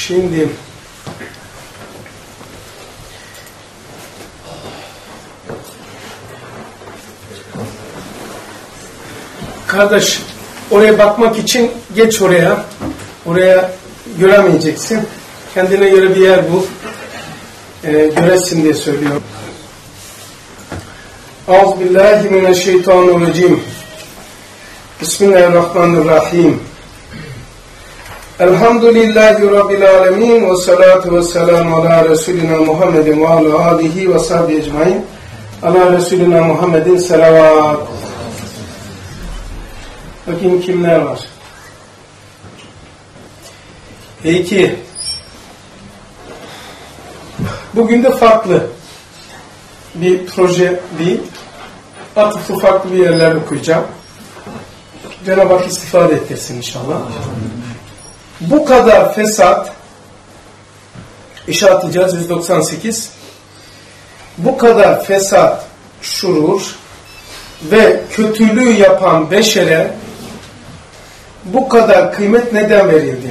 Şimdi kardeş, oraya bakmak için geç oraya. Oraya göremeyeceksin. Kendine göre bir yer bul. Göresin diye söylüyorum. Euzubillahimineşşeytanirracim. Bismillahirrahmanirrahim. Elhamdülillahi Rabbil alemin. Ve salatu ve selamu ala Resulina Muhammedin ve ala alihi ve sahbihi ecmain. Ala Resulina Muhammedin selavat. Bakayım kimler var. Peki. Bugün de farklı bir proje değil. Atıflı farklı bir yerler okuyacağım. Cenab-ı Hak istifade ettirsin inşallah. Bu kadar fesat, işaretleyeceğiz 198. Bu kadar fesat, şurur ve kötülüğü yapan beşere bu kadar kıymet neden verildi?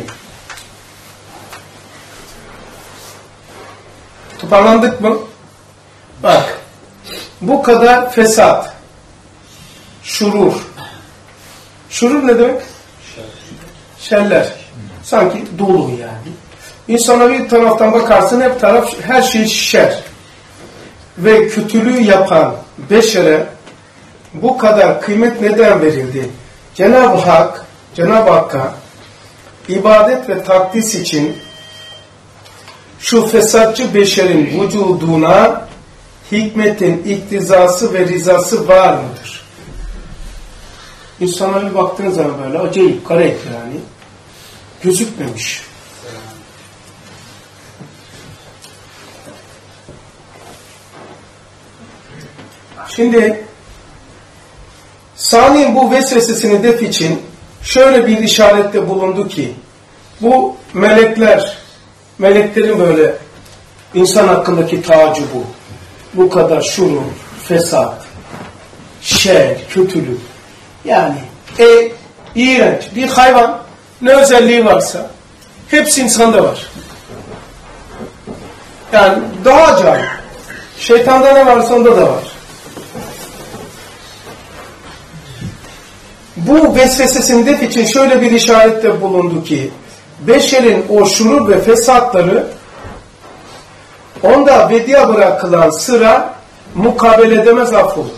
Toparlandık mı? Bak, bu kadar fesat, şurur. Şurur ne demek? Şerler. Sanki dolu yani. İnsana bir taraftan bakarsın hep taraf, her şey şer. Ve kötülüğü yapan beşere bu kadar kıymet neden verildi? Cenab-ı Hakk'a ibadet ve takdis için şu fesatçı beşerin vücuduna hikmetin iktizası ve rizası var mıdır? İnsana bir baktığınız zaman böyle acayip kara yani gözükmemiş. Şimdi Sani'nin bu vesvesesini def için şöyle bir işarette bulundu ki bu meleklerin böyle insan hakkındaki tacı bu. Bu kadar şurur, fesat, şer, kötülük. Yani iğrenç bir hayvan ne özelliği varsa hepsi insanda var. Yani daha acayip. Şeytanda ne varsa onda da var. Bu vesvesesini def için şöyle bir işarette bulundu ki beşerin o şurur ve fesatları onda vediye bırakılan sıra mukabele edemez affolur.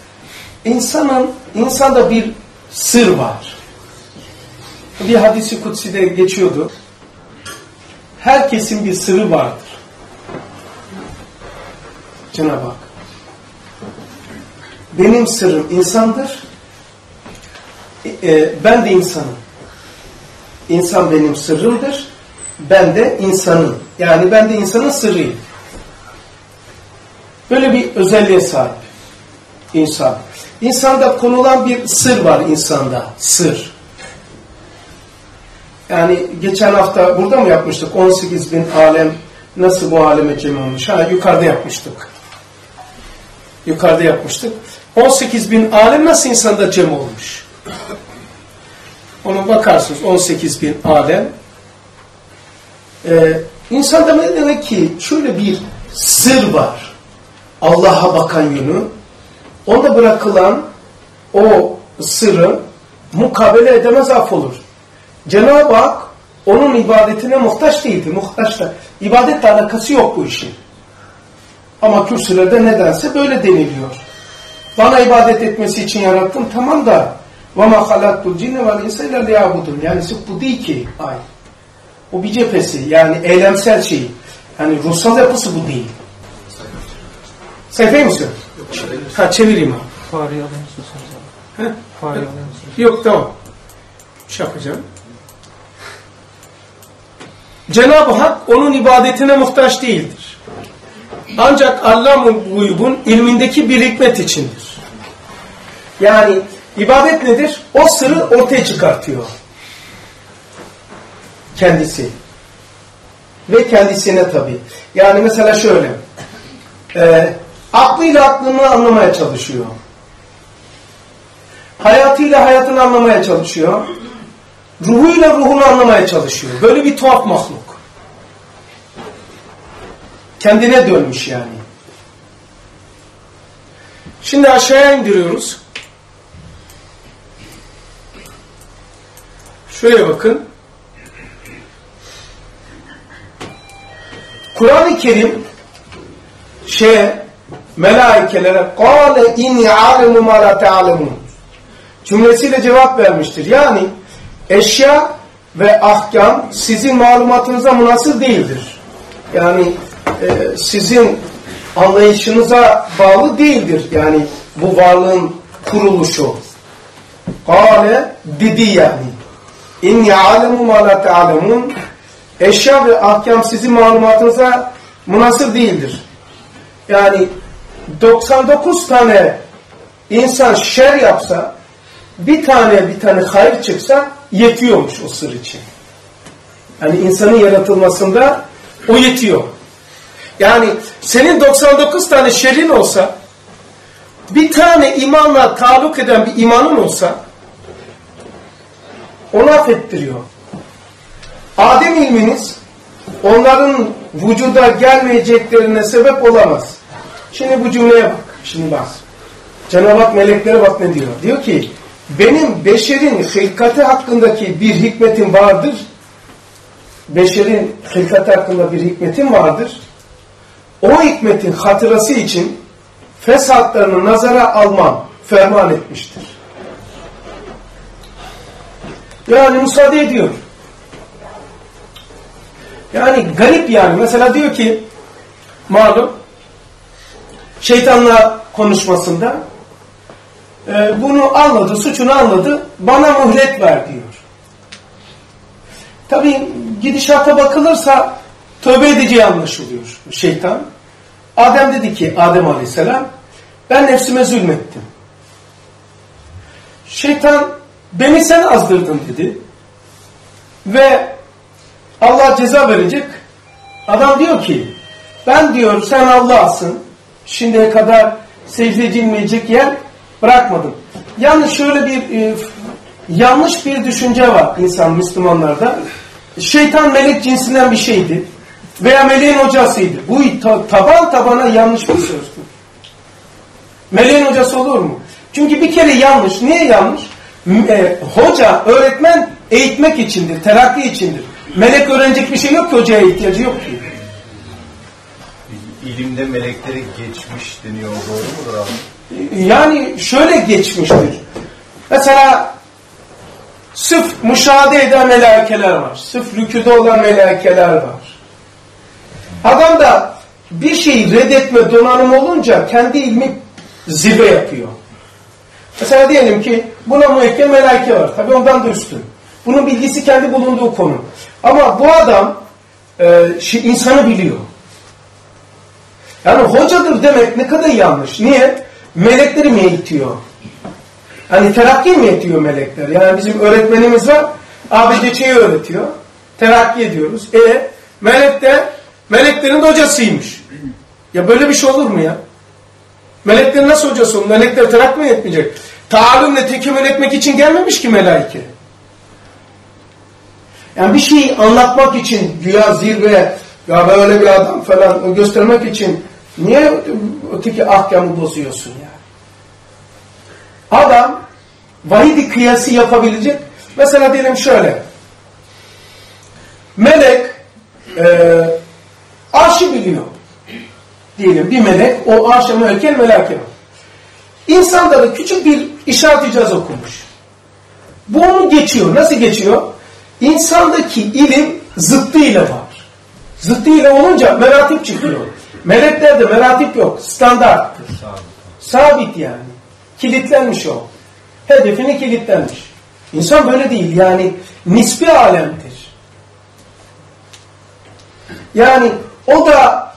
İnsanda bir sır var. Bir hadis-i kutsi'de geçiyordu. Herkesin bir sırrı vardır. Cenab-ı Hak. Benim sırrım insandır. Ben de insanım. İnsan benim sırrımdır. Ben de insanım. Yani ben de insanın sırrıyım. Böyle bir özelliğe sahip insan. İnsanda konulan bir sır var insanda. Sır. Yani geçen hafta burada mı yapmıştık? 18.000 alem nasıl bu aleme cem olmuş? Yukarıda yapmıştık. 18.000 alem nasıl insanda cem olmuş? Ona bakarsınız 18.000 alem. İnsanda ne demek ki? Şöyle bir sır var. Allah'a bakan yönü. Onda bırakılan o sırrı mukabele edemez affolur. Cenab-ı Hak onun ibadetine muhtaç değildi. Muhtaç da. İbadetle alakası yok bu işin. Ama kürsülerde nedense böyle deniliyor. Bana ibadet etmesi için yarattım tamam da وَمَا خَلَقْتُ الْجِنَّ وَالْاِنْسَ اِلَّا لِيَعْبُدُونَ yani sırf bu değil ki. Hayır. O bir cephesi yani eylemsel şey. Yani ruhsal yapısı bu değil. Sayfayı mı söylüyorsun? Çevireyim abi. Fareyi alır mısın sen? Fareyi alır mısın? Yok tamam. Şey yapacağım. Cenab-ı Hak onun ibadetine muhtaç değildir. Ancak Allah-u Guyub'un ilmindeki bir hikmet içindir. Yani ibadet nedir? O sırrı ortaya çıkartıyor. Kendisi. Ve kendisine tabii. Yani mesela şöyle. Aklıyla aklını anlamaya çalışıyor. Hayatıyla hayatını anlamaya çalışıyor. Ruhuyla ruhunu anlamaya çalışıyor. Böyle bir tuhaf mahluk. Kendine dönmüş yani. Şimdi aşağıya indiriyoruz. Şöyle bakın. Kur'an-ı Kerim melaikelere قَالَ اِنِّي عَالِمُ مَا لَا تَعْلَمُونَ cümlesiyle cevap vermiştir. Yani eşya ve ahkam sizin malumatınıza münhasır değildir. Yani sizin anlayışınıza bağlı değildir. Yani bu varlığın kuruluşu. Kâle dedi yani. İnni alemu ma la ta'lemun. Eşya ve ahkam sizin malumatınıza münhasır değildir. Yani 99 tane insan şer yapsa, bir tane hayır çıksa yetiyormuş o sır için. Yani insanın yaratılmasında o yetiyor. Yani senin 99 tane şerrin olsa, bir tane imanla taluk eden bir imanın olsa, onu affettiriyor. Adem ilminiz, onların vücuda gelmeyeceklerine sebep olamaz. Şimdi bu cümleye bak. Şimdi bak. Cenab-ı Hak meleklere bak ne diyor. Diyor ki, benim beşerin hilkati hakkındaki bir hikmetim vardır. Beşerin hilkati hakkında bir hikmetim vardır. O hikmetin hatırası için fesatlarını nazara almam ferman etmiştir. Yani müsaade ediyor. Yani garip yani. Mesela diyor ki, malum, şeytanla konuşmasında bunu anladı, suçunu anladı, bana mühlet ver diyor. Tabii gidişata bakılırsa tövbe edeceği anlaşılıyor şeytan. Adem dedi ki, Adem Aleyhisselam, ben nefsime zulmettim. Şeytan, beni sen azdırdın dedi. Ve Allah ceza verecek. Adam diyor ki, ben diyor sen Allah'sın, şimdiye kadar secde edilmeyecek yer bırakmadım. Yani şöyle bir yanlış bir düşünce var insan, Müslümanlarda. Şeytan melek cinsinden bir şeydi. Veya meleğin hocasıydı. Bu taban tabana yanlış bir sözdür. Meleğin hocası olur mu? Çünkü bir kere yanlış. Niye yanlış? Hoca, öğretmen eğitmek içindir, terakki içindir. Melek öğrenecek bir şey yok ki, hocaya ihtiyacı yok ki. İlimde melekleri geçmiş deniyor. Doğru mudur abi? Yani şöyle geçmiştir. Mesela sırf müşahede eden melaikeler var. Sırf rükûda olan melaikeler var. Adam da bir şeyi reddetme donanımı olunca kendi ilmi zirve yapıyor. Mesela diyelim ki buna müekkel melaike var. Tabii ondan da üstün. Bunun bilgisi kendi bulunduğu konu. Ama bu adam insanı biliyor. Yani hocadır demek ne kadar yanlış. Niye? Melekleri mi eğitiyor? Hani terakki mi eğitiyor melekler? Yani bizim öğretmenimiz var. ABC'yi öğretiyor. Terakki ediyoruz. Meleklerin de hocasıymış. Ya böyle bir şey olur mu ya? Meleklerin nasıl hocası olur? Melekler terakki mi etmeyecek? Ta'alümle tekemmül etmek için gelmemiş ki melaike. Yani bir şeyi anlatmak için güya zirve, ya böyle bir adam falan göstermek için niye öteki ahkamı bozuyorsun ya? Adam vahidi kıyası yapabilecek. Mesela diyelim şöyle. Melek arşı biliyor. Diyelim bir melek, o arşa müekkel melek. İnsanda da küçük bir işaret icaz okumuş. Bu onu geçiyor. Nasıl geçiyor? İnsandaki ilim zıttıyla var. Zıttıyla olunca meratip çıkıyor. Meleklerde meratip yok. Standarttır. Sabit yani. Kilitlenmiş o. Hedefine kilitlenmiş. İnsan böyle değil. Yani nispi alemdir. Yani o da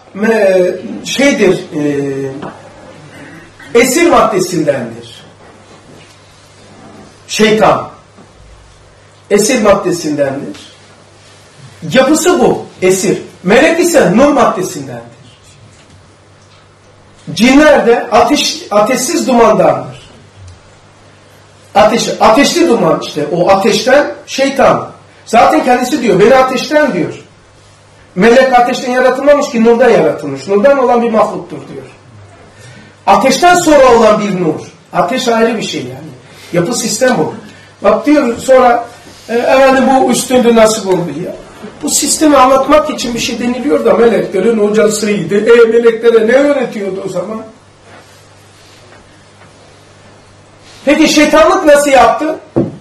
esir maddesindendir. Şeytan. Esir maddesindendir. Yapısı bu. Esir. Melek ise nur maddesindendir. Cinler de ateşsiz dumandandır. Ateşli duman işte. O ateşten şeytan. Zaten kendisi diyor. Beni ateşten diyor. Melek ateşten yaratılmamış ki nurdan yaratılmış. Nurdan olan bir mahluktur diyor. Ateşten sonra olan bir nur. Ateş ayrı bir şey yani. Yapı sistem bu. Bak diyor sonra efendim bu üstünde nasıl oldu ya? Bu sistemi anlatmak için bir şey deniliyor da meleklerin hocasıydı. Meleklere ne öğretiyordu o zaman? Peki şeytanlık nasıl yaptı?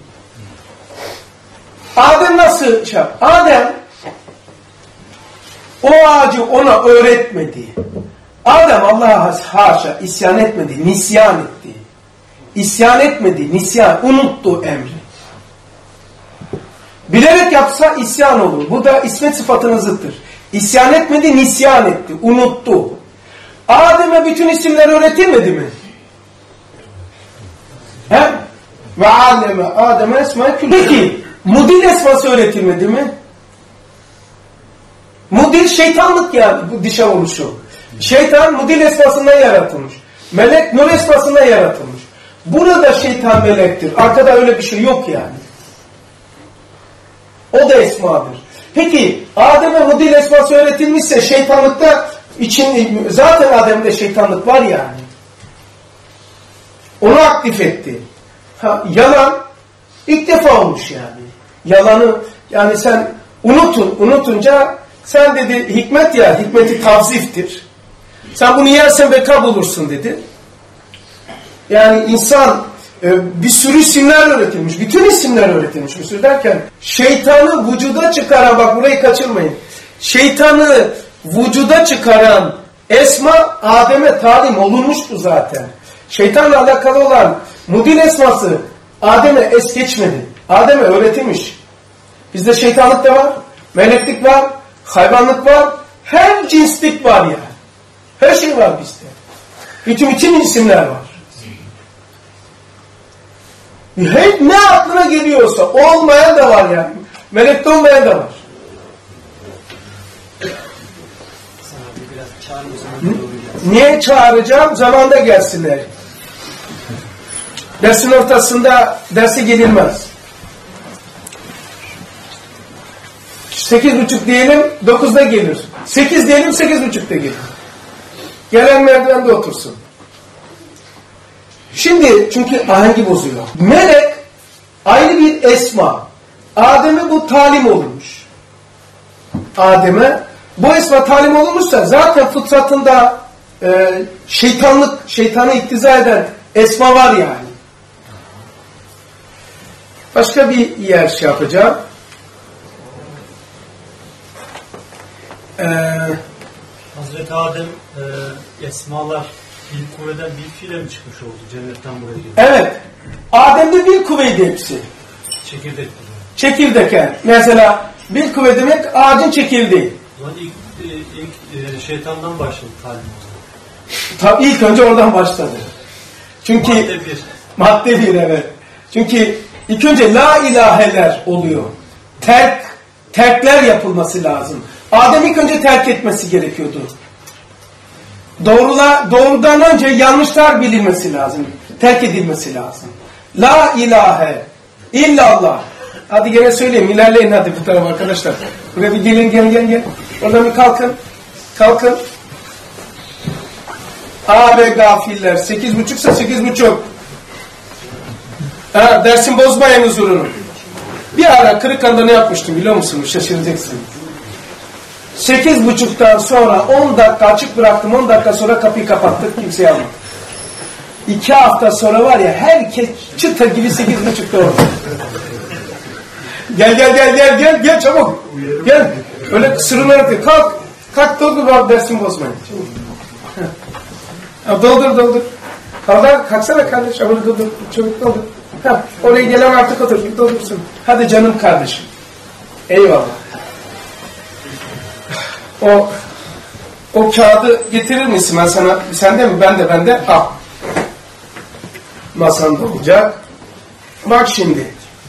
Adem nasıl şey yaptı? Adem o ağacı ona öğretmedi. Adem Allah'a haşa isyan etmedi, nisyan etti. İsyan etmedi, nisyan, unuttu emri. Bilerek yapsa isyan olur. Bu da ismet sıfatına zıttır. İsyan etmedi, nisyan etti, unuttu. Adem'e bütün isimler öğretilmedi mi? He? Ve Adem'e esma-i külli. Peki, mudil esması öğretilmedi mi? Mudil şeytanlık yani bu dişe oluşu. Şeytan mudil esmasından yaratılmış. Melek nur esmasından yaratılmış. Burada şeytan melektir. Arkada öyle bir şey yok yani. O da esmadır. Peki Adem'e mudil esması öğretilmişse şeytanlıkta için zaten Adem'de şeytanlık var yani. Onu aktif etti. Yalan ilk defa olmuş yani. Yalanı yani sen unutunca sen dedi hikmet ya, hikmeti tavziftir. Sen bunu yersen beka bulursun dedi. Yani insan bir sürü isimler öğretilmiş. Bütün isimler öğretilmiş. Bir sürü derken şeytanı vücuda çıkaran, bak burayı kaçırmayın. Şeytanı vücuda çıkaran esma Adem'e talim olunmuştu zaten. Şeytanla alakalı olan mudil esması Adem'e es geçmedi. Adem'e öğretilmiş. Bizde şeytanlık da var, meleklik var, hayvanlık var, her cinslik var yani. Her şey var bizde. Bütün isimler var. Hep ne aklına geliyorsa olmayan da var yani. Melekte olmayan da var. Niye çağıracağım? Zamanda gelsinler. Dersin ortasında derse gelinmez. 8.30 diyelim, 9'da gelir. 8 diyelim, 8.30'da gelir. Gelen merdivende otursun. Şimdi çünkü ahengi bozuyor. Melek ayrı bir esma. Adem'e bu talim olmuş. Adem'e bu esma talim olmuşsa zaten fıtratında şeytanı iktiza eden esma var yani. Başka bir yer şey yapacağım. Hazreti Adem esmalar bir kuvveden bir fiile mi çıkmış oldu? Cennetten buraya geldi. Evet. Adem'de bir kuvveydi hepsi. Çekirdek. Çekirdek yani. Mesela bir kuvve demek ağacın çekirdeği. İlk şeytandan başladı talim. Tabii ilk önce oradan başladı. Çünkü madde bir evet. Çünkü ilk önce la ilaheler oluyor. Terkler yapılması lazım. Adem ilk önce terk etmesi gerekiyordu. Doğrudan önce yanlışlar bilinmesi lazım. Terk edilmesi lazım. La ilahe illallah. Hadi gene söyleyeyim. İlerleyin hadi bu tarafa arkadaşlar. Buraya bir gelin. Oradan bir kalkın. Abi gafiller. 8.30'sa 8.30. Dersin bozmayın huzurunu. Bir ara Kırıkhan'da ne yapmıştım biliyor musunuz? Şaşıracaksınız. 8.30'dan sonra 10 dakika açık bıraktım. 10 dakika sonra kapıyı kapattık. Kimseye almadı. 2 hafta sonra var ya herkes çıta gibi 8.30'da oldu. Gel çabuk. Gel. Öyle sırrını kalk doldur bak dersin bozmayın. Doldur. Kalksana kardeş. Çabuk doldur. Oraya gelen artık otur. Doldursun. Hadi canım kardeşim. Eyvallah. O kağıdı getirir misin? Ben sana, sende mi? Bende. Al. Masanda olacak. Bak şimdi.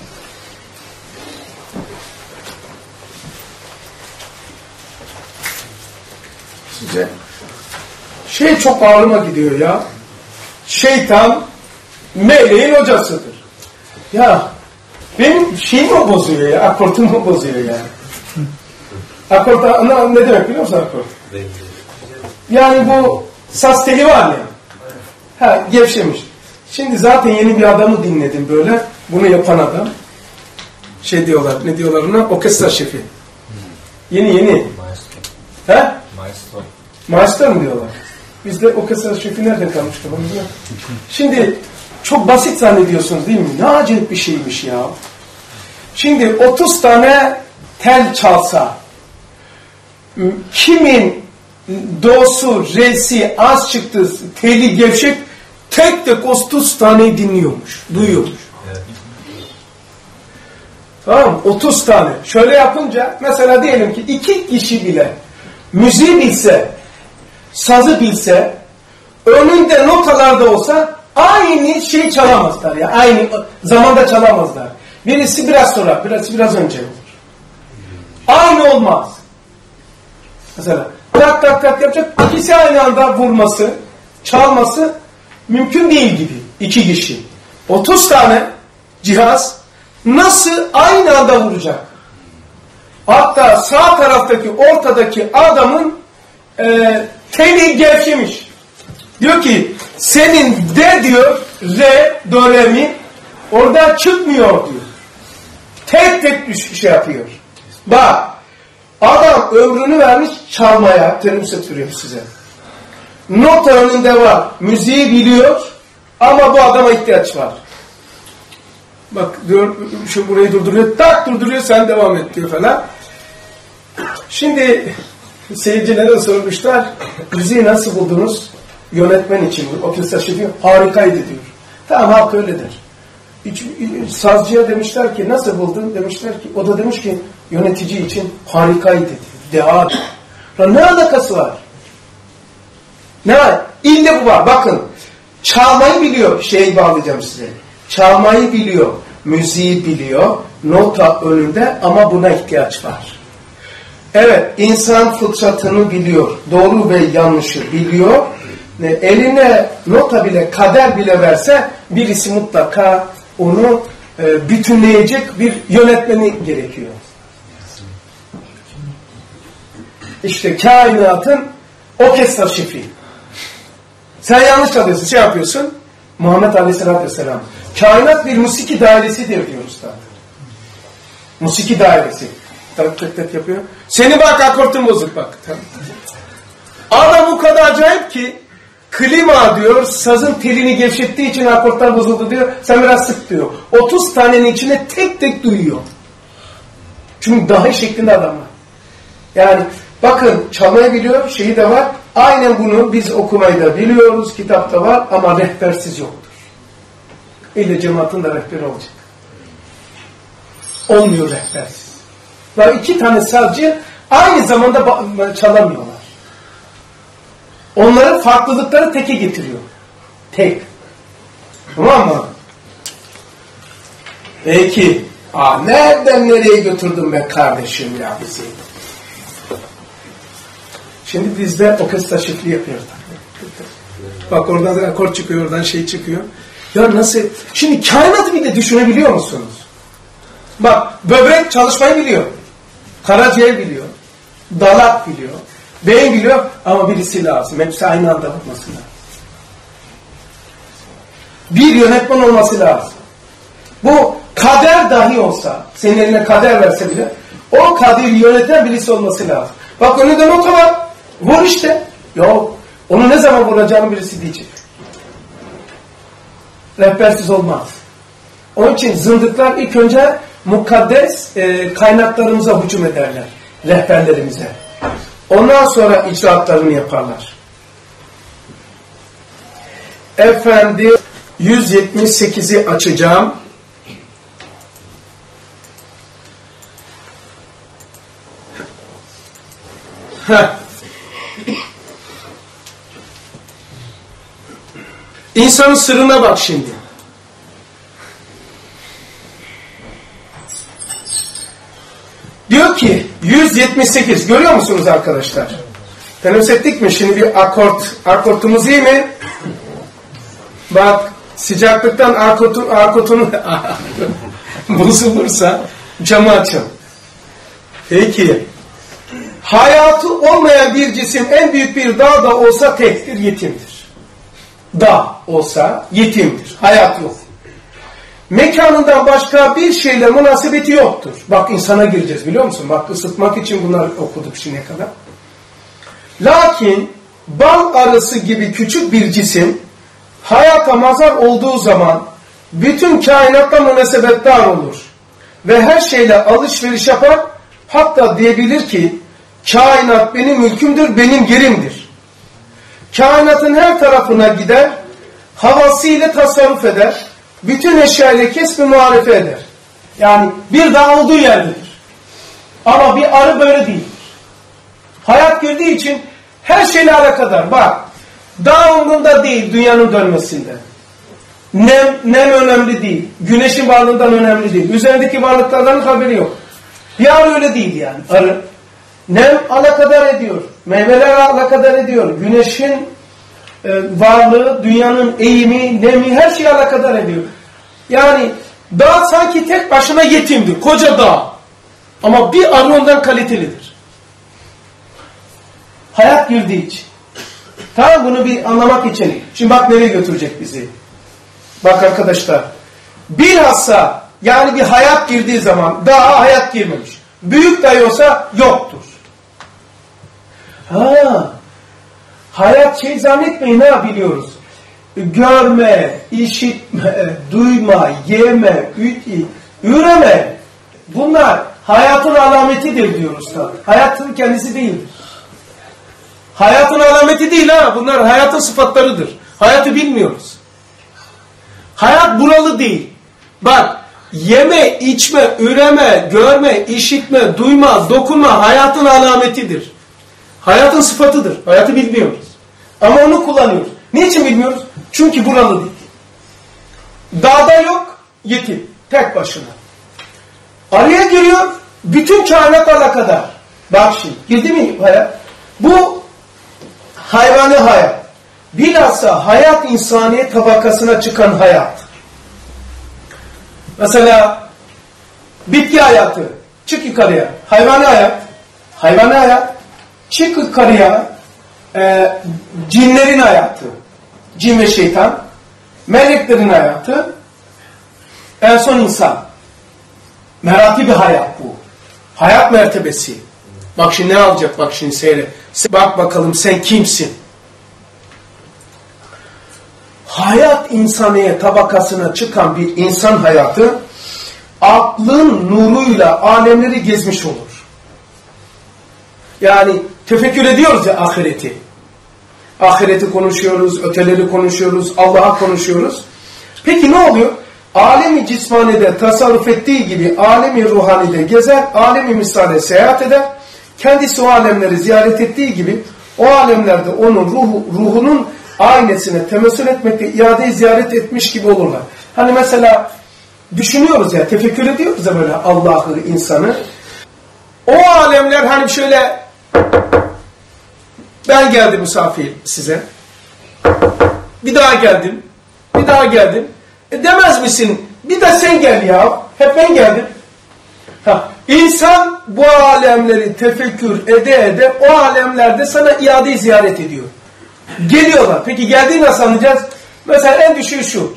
Size çok ağrıma gidiyor ya. Şeytan meleğin hocasıdır. Ya benim şeyimi bozuyor ya. Akortumu bozuyor yani. Akort ne demek biliyor musun akort? Yani bu saz teli var ya. Ha, gevşemiş. Şimdi zaten yeni bir adamı dinledim böyle. Bunu yapan adam. Şey diyorlar, ne diyorlar ona? Orkestra şefi. Yeni. Maestro. He? Maestro. Maestro mu diyorlar? Bizde orkestra şefi nereden kalmıştı? Şimdi çok basit zannediyorsunuz değil mi? Ne acayip bir şeymiş ya. Şimdi 30 tane tel çalsa, kimin do'su, re'si az çıktı, teli gevşek, tek tek 30 tane dinliyormuş, duyuyormuş. Evet. Tamam, 30 tane. Şöyle yapınca, mesela diyelim ki 2 kişi bile müziği bilse, sazı bilse, önünde notalarda olsa aynı şeyi çalamazlar ya. Aynı zamanda çalamazlar. Birisi biraz sonra, birisi biraz önce olur. Aynı olmaz. Mesela tak tak tak yapacak, ikisi aynı anda vurması, çalması mümkün değil gibi. 2 kişi. 30 tane cihaz nasıl aynı anda vuracak? Hatta sağ taraftaki, ortadaki adamın teli gevşemiş. Diyor ki senin de diyor re, do, re, mi orada çıkmıyor diyor. Tek tek şey yapıyor. Bak adam ömrünü vermiş çalmaya, teneffüs size. Nota önünde var. Müziği biliyor ama bu adama ihtiyaç var. Bak diyor şu burayı durduruyor. Tak durduruyor sen devam et diyor falan. Şimdi seyircilere sormuşlar. Müziği nasıl buldunuz? Yönetmen için. Orkestra şefi harikaydı diyor. Tamam halk öyle der. Sazcıya demişler ki nasıl buldun? Demişler ki o da demiş ki yönetici için harikaydı diyor. Deha diyor. Ne alakası var? Ne var? İlle bu var. Bakın çalmayı biliyor. Şeyi bağlayacağım size. Çalmayı biliyor. Müziği biliyor. Nota önünde ama buna ihtiyaç var. Evet, insan fıtratını biliyor. Doğru ve yanlışı biliyor. Eline nota bile, kader bile verse birisi mutlaka onu bütünleyecek bir yönetmeni gerekiyor. İşte kainatın orkestra şefi. Sen yanlış çalıyorsun, şey yapıyorsun. Muhammed Aleyhisselatü Vesselam. Kainat bir musiki dairesi diyoruz zaten. Musiki dairesi. Tak tak tak yapıyor. Seni bak akortun bozuk bak. Adam o kadar acayip ki klima diyor sazın telini gevşettiği için akortlar bozuldu diyor. Sen biraz sık diyor. 30 tanenin içine tek tek duyuyor. Çünkü dahi şeklinde adam var. Yani bakın çalmayı biliyor, şeyi de var. Aynen bunu biz okumayı da biliyoruz. Kitapta var ama rehbersiz yoktur. İlle cemaatin de rehberi olacak. Olmuyor rehbersiz. Ve 2 tane sazcı aynı zamanda çalamıyorlar. Onların farklılıkları teke getiriyor. Tek. Tamam mı? Peki. Nereden nereye götürdün be kardeşim ya bizi? Şimdi bizde orkestra şekli yapıyoruz. Bak oradan akor çıkıyor, oradan şey çıkıyor. Ya nasıl? Şimdi kainatı bir de düşünebiliyor musunuz? Bak böbrek çalışmayı biliyor. Karaciğer biliyor. Dalak biliyor. Beyin biliyor ama birisi lazım. Hepsi aynı anda bakması lazım. Bir yönetmen olması lazım. Bu kader dahi olsa, senin eline kader verse bile o kaderi yöneten birisi olması lazım. Bak önünde nota var. Vur işte. Yok. Onu ne zaman vuracağını birisi diyecek. Rehbersiz olmaz. Onun için zındıklar ilk önce mukaddes kaynaklarımıza hücum ederler. Rehberlerimize. Ondan sonra icraatlarını yaparlar. Efendim 178'i açacağım. İnsanın sırrına bak şimdi. Diyor ki 178 görüyor musunuz arkadaşlar? Teneffüs ettik mi? Şimdi bir akortumuz iyi mi? Bak sıcaklıktan akotunu bozulursa camı açın. Peki. hayatı olmayan bir cisim en büyük bir dağ da olsa tektir, yetimdir. Dağ olsa yetimdir. Hayat yok. Mekanından başka bir şeyle münasebeti yoktur. Bak insana gireceğiz biliyor musun? Bak ısıtmak için bunları okuduk şimdiye kadar. Lakin bal arısı gibi küçük bir cisim hayata mazhar olduğu zaman bütün kainatla münasebetdar olur. Ve her şeyle alışveriş yapar. Hatta diyebilir ki kainat benim mülkümdür, benim yerimdir. Kainatın her tarafına gider, havasıyla tasarruf eder, bütün eşyayla kesbi muharefe eder. Yani bir dağ olduğu yerdedir. Ama bir arı böyle değildir. Hayat girdiği için her şeyle alakadar. Bak, dağ umrunda değil dünyanın dönmesinde. Nem önemli değil. Güneşin varlığından önemli değil. Üzerindeki varlıklardan haberi yok. Bir arı öyle değil yani. Arı. Nem alakadar ediyor. Meyveler alakadar ediyor. Güneşin varlığı, dünyanın eğimi, nemi her şeyi alakadar ediyor. Yani dağ sanki tek başına yetimdir. Koca dağ. Ama bir arı ondan kalitelidir. Hayat girdiği için. Tamam bunu bir anlamak için. Şimdi bak nereye götürecek bizi. Bak arkadaşlar. Bilhassa yani bir hayat girdiği zaman daha hayat girmemiş. Büyük dahi olsa yoktur. Hayat zannetmeyin ha biliyoruz. Görme, işitme, duyma, yeme, üreme. Bunlar hayatın alametidir diyoruz tabi. Hayatın kendisi değildir. Hayatın alameti değil ha. Bunlar hayatın sıfatlarıdır. Hayatı bilmiyoruz. Hayat buralı değil. Bak yeme, içme, üreme, görme, işitme, duyma, dokunma hayatın alametidir. Hayatın sıfatıdır. Hayatı bilmiyoruz. Ama onu kullanıyoruz. Niçin bilmiyoruz? Çünkü buralı değil. Dağda yok, yetim. Tek başına. Araya giriyor, bütün kainat alakadar. Bak şimdi, girdi mi hayat? Bu hayvani hayat. Bilhassa hayat insaniyet tabakasına çıkan hayat. Mesela bitki hayatı. Çık yukarıya. Hayvani hayat. Hayvani hayat. Çık yukarıya. Cinlerin hayatı. Cin ve şeytan. Meleklerin hayatı. En son insan. Merati bir hayat bu. Hayat mertebesi. Bak şimdi ne alacak? Bak şimdi seyret. Bak bakalım sen kimsin? Hayat insaniye tabakasına çıkan bir insan hayatı aklın nuruyla alemleri gezmiş olur. Yani tefekkür ediyoruz ya ahireti. Ahireti konuşuyoruz, öteleri konuşuyoruz, Allah'a konuşuyoruz. Peki ne oluyor? Alemi cismanide tasarruf ettiği gibi alemi ruhanide gezer, alemi misale seyahat eder. Kendisi o alemleri ziyaret ettiği gibi o alemlerde onun ruhunun aynesine temessül etmekte iadeyi ziyaret etmiş gibi olurlar. Hani mesela düşünüyoruz ya, tefekkür ediyoruz ya böyle Allah'ı, insanı. O alemler hani şöyle ben geldim misafir size. Bir daha geldim. Bir daha geldim. Demez misin? Bir de sen gel ya. Hep ben geldim. İnsan bu alemleri tefekkür ede o alemlerde sana iadeyi ziyaret ediyor. Geliyorlar. Peki geldiğini nasıl anlayacağız? Mesela en düşüğü şu.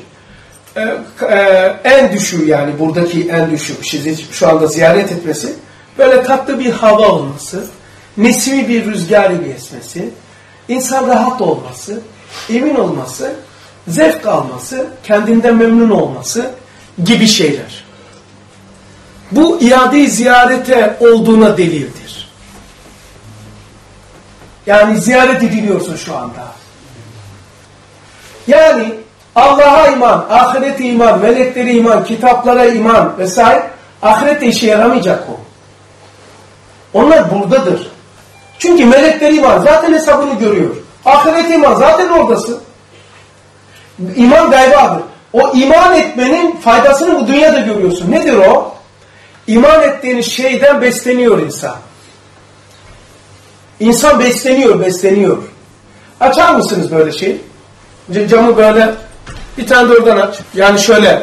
En düşüğü yani buradaki en düşük sizi şu anda ziyaret etmesi. Böyle tatlı bir hava olması. Nesimi bir rüzgarı bir esmesi. İnsan rahat olması. Emin olması. Zevk alması. Kendinden memnun olması gibi şeyler. Bu iade-i ziyarete olduğuna delildir. Yani ziyaret ediliyorsun şu anda. Yani Allah'a iman, ahirete iman, meleklere iman, kitaplara iman vesaire ahirette işe yaramayacak o. Onlar buradadır. Çünkü meleklere iman zaten hesabını görüyor. Ahirete iman zaten oradasın. İman gaybadır. O iman etmenin faydasını bu dünyada görüyorsun. Nedir o? İman ettiğiniz şeyden besleniyor insan. İnsan besleniyor. Açar mısınız böyle şey? Camı böyle bir tane de oradan aç. Yani şöyle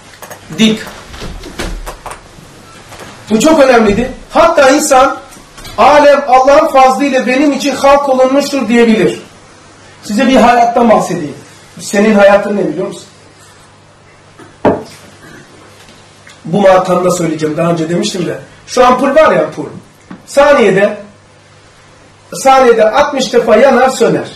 dik. Bu çok önemliydi. Hatta insan alem Allah'ın fazlıyla benim için halk olunmuştur diyebilir. Size bir hayattan bahsedeyim. Senin hayatın ne biliyor musun? Bu makamda söyleyeceğim. Daha önce demiştim de. Şu ampul var ya ampul. Saniyede 60 defa yanar söner.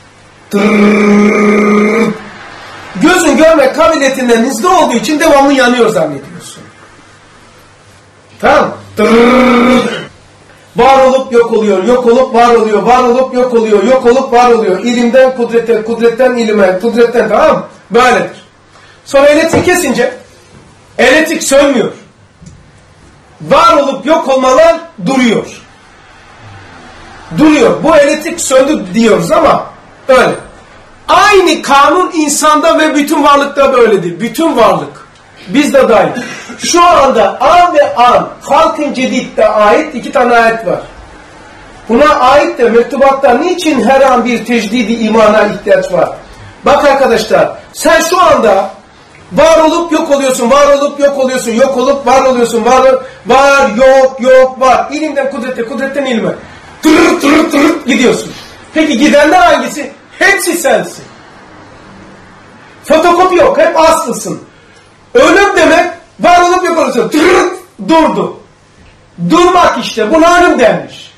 Tırrrr. Gözün görme kabiliyetinden hızlı olduğu için devamlı yanıyor zannediyorsun. Tamam. Tırrrr. Var olup yok oluyor, yok olup var oluyor, var olup yok oluyor, yok olup var oluyor. İlimden kudrete, kudretten ilime, kudretten, tamam mı? Böyledir. Sonra elektrik kesince elektrik sönmüyor. Var olup yok olmalar duruyor. Duruyor. Bu elektrik söndü diyoruz ama öyle. Aynı kanun insanda ve bütün varlıkta böyledir. Bütün varlık. Biz de dahil. Şu anda an ve an Halk-ı Cedid'de ait 2 tane ayet var. Buna ait de mektubatta niçin her an bir tecdidi imana ihtiyaç var? Bak arkadaşlar, sen şu anda var olup yok oluyorsun, var olup yok oluyorsun, yok olup var oluyorsun, var, yok, var. İlimden kudrete, kudretten ilme. Tırır gidiyorsun. Peki gidenler hangisi? Hepsi sensin. Fotokopi yok, hep aslısın. Ölüm demek, var olup yok oluyorsun. Durdu. Durmak işte, buna ölüm denmiş.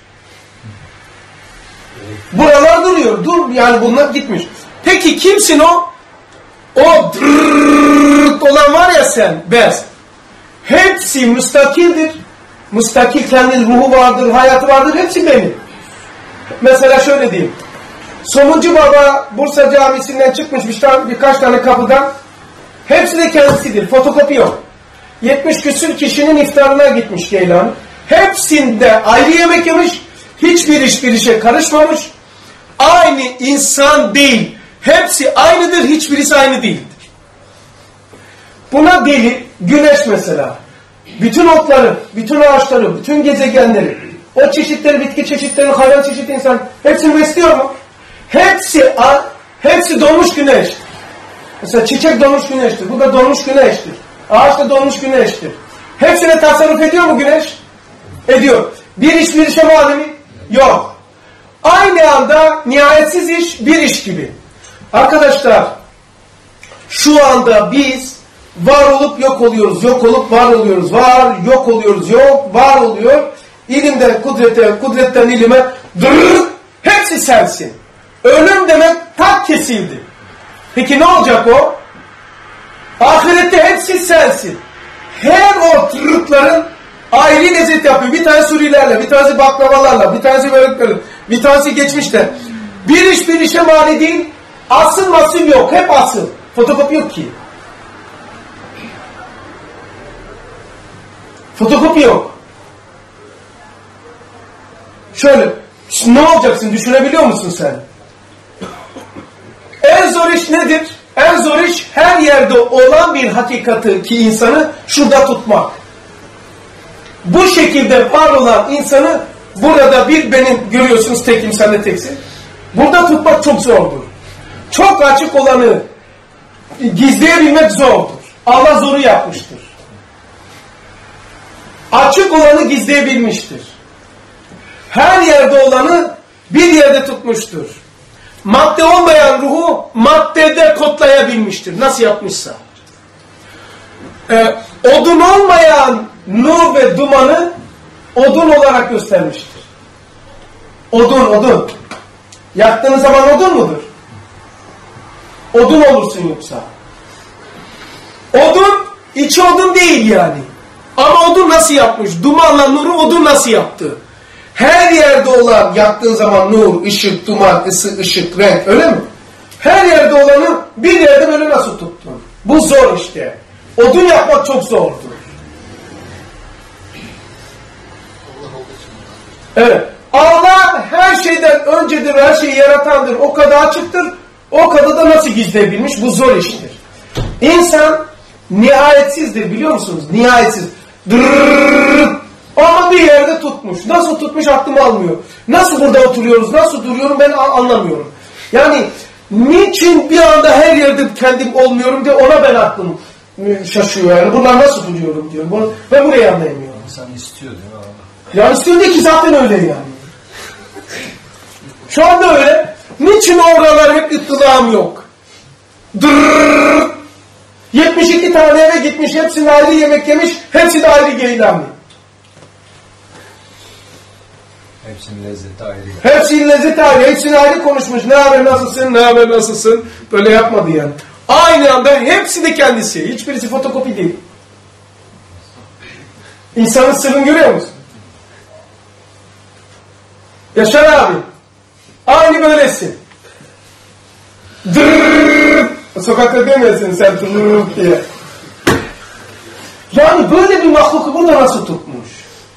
Buralar duruyor, yani bunlar gitmiş. Peki kimsin o? O olan var ya sen, bez. Hepsi müstakildir. Müstakil kendi ruhu vardır, hayatı vardır, hepsi benim. Mesela şöyle diyeyim. Somuncu Baba Bursa Camisi'nden çıkmış birkaç tane kapıdan. Hepsi de kendisidir. Fotokopi yok. 70 küsür kişinin iftarına gitmiş Geylani. Hepsinde ayrı yemek yemiş. Hiçbir işe karışmamış. Aynı insan değil. Hepsi aynıdır. Hiçbirisi aynı değildir. Buna delil güneş mesela. Bütün otları, bütün ağaçları, bütün gezegenleri, o çeşitleri, bitki çeşitleri, hayvan çeşitli insan hepsini besliyor mu? Hepsi donmuş güneş. Mesela çiçek donmuş güneştir. Bu da donmuş güneştir. Ağaç da donmuş güneştir. Hepsine tasarruf ediyor mu güneş? Ediyor. Bir işe bağlı mı? Yok. Aynı anda nihayetsiz iş, bir iş gibi. Arkadaşlar, şu anda biz var olup yok oluyoruz, yok olup var oluyoruz, var, yok oluyoruz, yok, var oluyor. İlimden kudrete, kudretten ilime, hepsi sensin. Ölüm demek tak kesildi. Peki ne olacak o? Ahirette hepsi sensin. Her o tırıkların ayrı lezzet yapıyor. Bir tanesi surilerle, bir tanesi baklavalarla, bir tanesi böreklerle, bir tanesi geçmişte. Bir işe mani değil, asıl yok, hep asıl. Fotokopi yok ki. Fotokopi yok. Şöyle, ne olacaksın düşünebiliyor musun sen? En zor iş nedir? En zor iş her yerde olan bir hakikati ki insanı şurada tutmak. Bu şekilde var olan insanı burada benim görüyorsunuz tekim sen de teksin. Burada tutmak çok zordur. Çok açık olanı gizleyebilmek zordur. Allah zoru yapmıştır. Açık olanı gizleyebilmiştir. Her yerde olanı bir yerde tutmuştur. Madde olmayan ruhu maddede kodlayabilmiştir. Nasıl yapmışsa. Odun olmayan nur ve dumanı odun olarak göstermiştir. Odun. Yaktığınız zaman odun mudur? Odun olursun yoksa. Odun, içi odun değil yani. Ama odun nasıl yapmış? Dumanla nuru odun nasıl yaptı? Her yerde olan yaktığın zaman nur, ışık, duman, ışık, renk öyle mi? Her yerde olanı bir yerde böyle nasıl tuttun? Bu zor işte. Odun yapmak çok zordur. Evet. Allah her şeyden öncedir, her şeyi yaratandır. O kadar açıktır. O kadar da nasıl gizleyebilmiş? Bu zor iştir. İnsan nihayetsizdir biliyor musunuz? Nihayetsiz. Ama bir yerde tutmuş. Nasıl tutmuş aklım almıyor. Nasıl burada oturuyoruz, nasıl duruyorum ben anlamıyorum. Yani niçin bir anda her yerde kendim olmuyorum diye ona ben aklım şaşıyor yani. Bunlar nasıl duruyorum diyorum. Ben burayı anlayamıyorum. İnsan istiyor değil mi Yani üstündeki zaten öyle yani. Şu anda öyle. Niçin oralar hep ıttılağım yok? Dırrrr. 72 tane eve gitmiş, hepsini ayrı yemek yemiş, hepsi de ayrı geylemli. Hepsinin lezzeti ayrı. Hepsinin lezzeti ayrı, hepsini ayrı konuşmuş. Ne haber nasılsın, ne haber nasılsın? Böyle yapmadı yani. Aynı anda hepsi de kendisi. Hiçbirisi fotokopi değil. İnsanın sırrını görüyor musun? Yaşar abi. Aynı böylesin. Dırrrr. Sokakta demiyorsun sen dırrrr diye. Yani böyle bir mahluku burada nasıl tutmuş?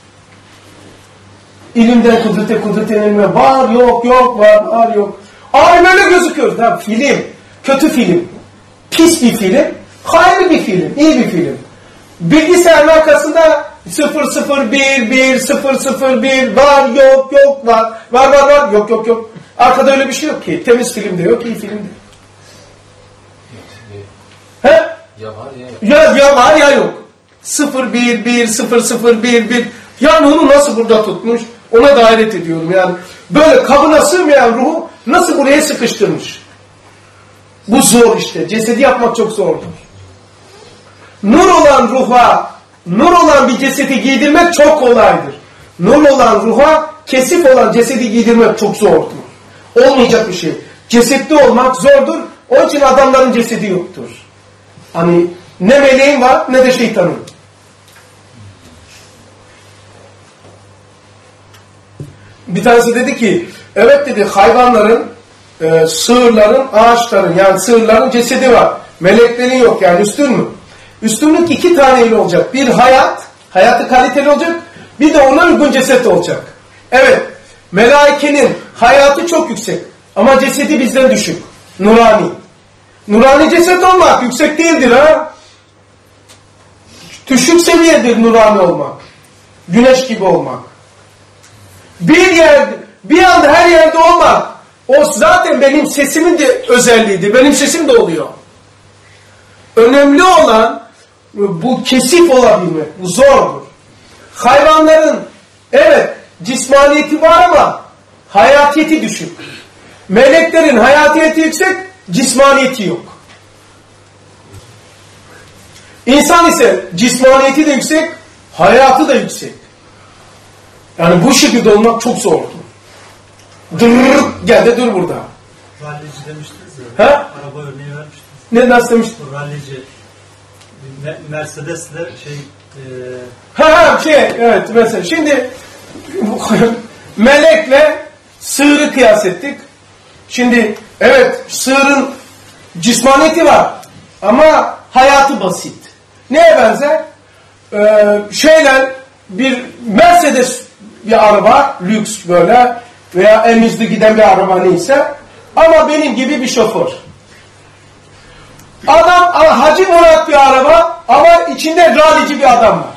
İlimden kudrete inilme. Var yok var yok. Aynı böyle gözüküyor. Tabi film. Kötü film. Pis bir film. Hayırlı bir film. İyi bir film. Bilgisayarın arkasında 001 001 var yok var yok. Arkada öyle bir şey yok ki. Temiz film de yok, iyi film de. He? Ya var ya yok. Ya var ya yok. 001 yani onu nasıl burada tutmuş? Ona da hayret ediyorum yani. Böyle kabına sığmayan ruhu nasıl buraya sıkıştırmış? Bu zor işte. Cesedi yapmak çok zordur. Nur olan ruha, nur olan bir cesedi giydirmek çok kolaydır. Nur olan ruha, kesif olan cesedi giydirmek çok zordur. Olmayacak bir şey. Cesetli olmak zordur. Onun için adamların cesedi yoktur. Hani ne meleğin var ne de şeytanın. Bir tanesi dedi ki, evet dedi hayvanların, sığırların, ağaçların yani sığırların cesedi var. Meleklerin yok yani üstün mü? Üstünlük 2 taneyle olacak. Bir hayatı kaliteli olacak. Bir de ona uygun ceset olacak. Evet, melaikenin hayatı çok yüksek. Ama cesedi bizden düşük. Nurani. Nurani ceset olmak yüksek değildir ha. Düşük seviyedir nurani olmak. Güneş gibi olmak. Bir anda her yerde olmak. O zaten benim sesimin de özelliğidir. Benim sesim de oluyor. Önemli olan bu kesif olabilmek. Bu zordur. Hayvanların evet cismaniyeti var ama hayatiyeti düşük. Meleklerin hayatiyeti yüksek, cismaniyeti yok. İnsan ise cismaniyeti de yüksek, hayatı da yüksek. Yani bu şekilde olmak çok zordur. Dırrrr, gel de dur burada. Rallici demiştiniz ya. Ha? Araba örneği vermiştiniz. Ne nasıl demiştin? Rallici. Mercedes'le evet mesela. Şimdi melekle sığırı kıyas ettik. Şimdi evet sığırın cismaniyeti var ama hayatı basit. Neye benzer? Bir Mercedes bir araba, lüks böyle veya en hızlı giden bir araba neyse ama benim gibi bir şoför. Adam Hacı Murat bir araba ama içinde rallici bir adam var.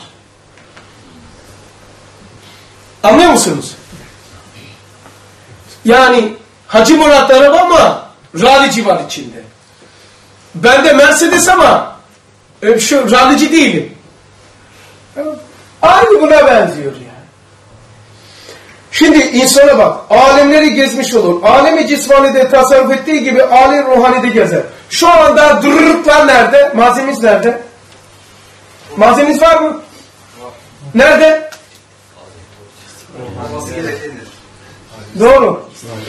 Anlıyor musunuz? Yani Hacı Murat araba ama rallici var içinde. Ben de Mercedes ama şu rallici değilim. Aynı buna benziyor yani. Şimdi insana bak. Alemleri gezmiş olur. Alemi cismanide tasarruf ettiği gibi alem ruhanide gezer. Şu anda dururluklar nerede? Malzememiz nerede? Malzememiz var mı? Nerede? Doğru.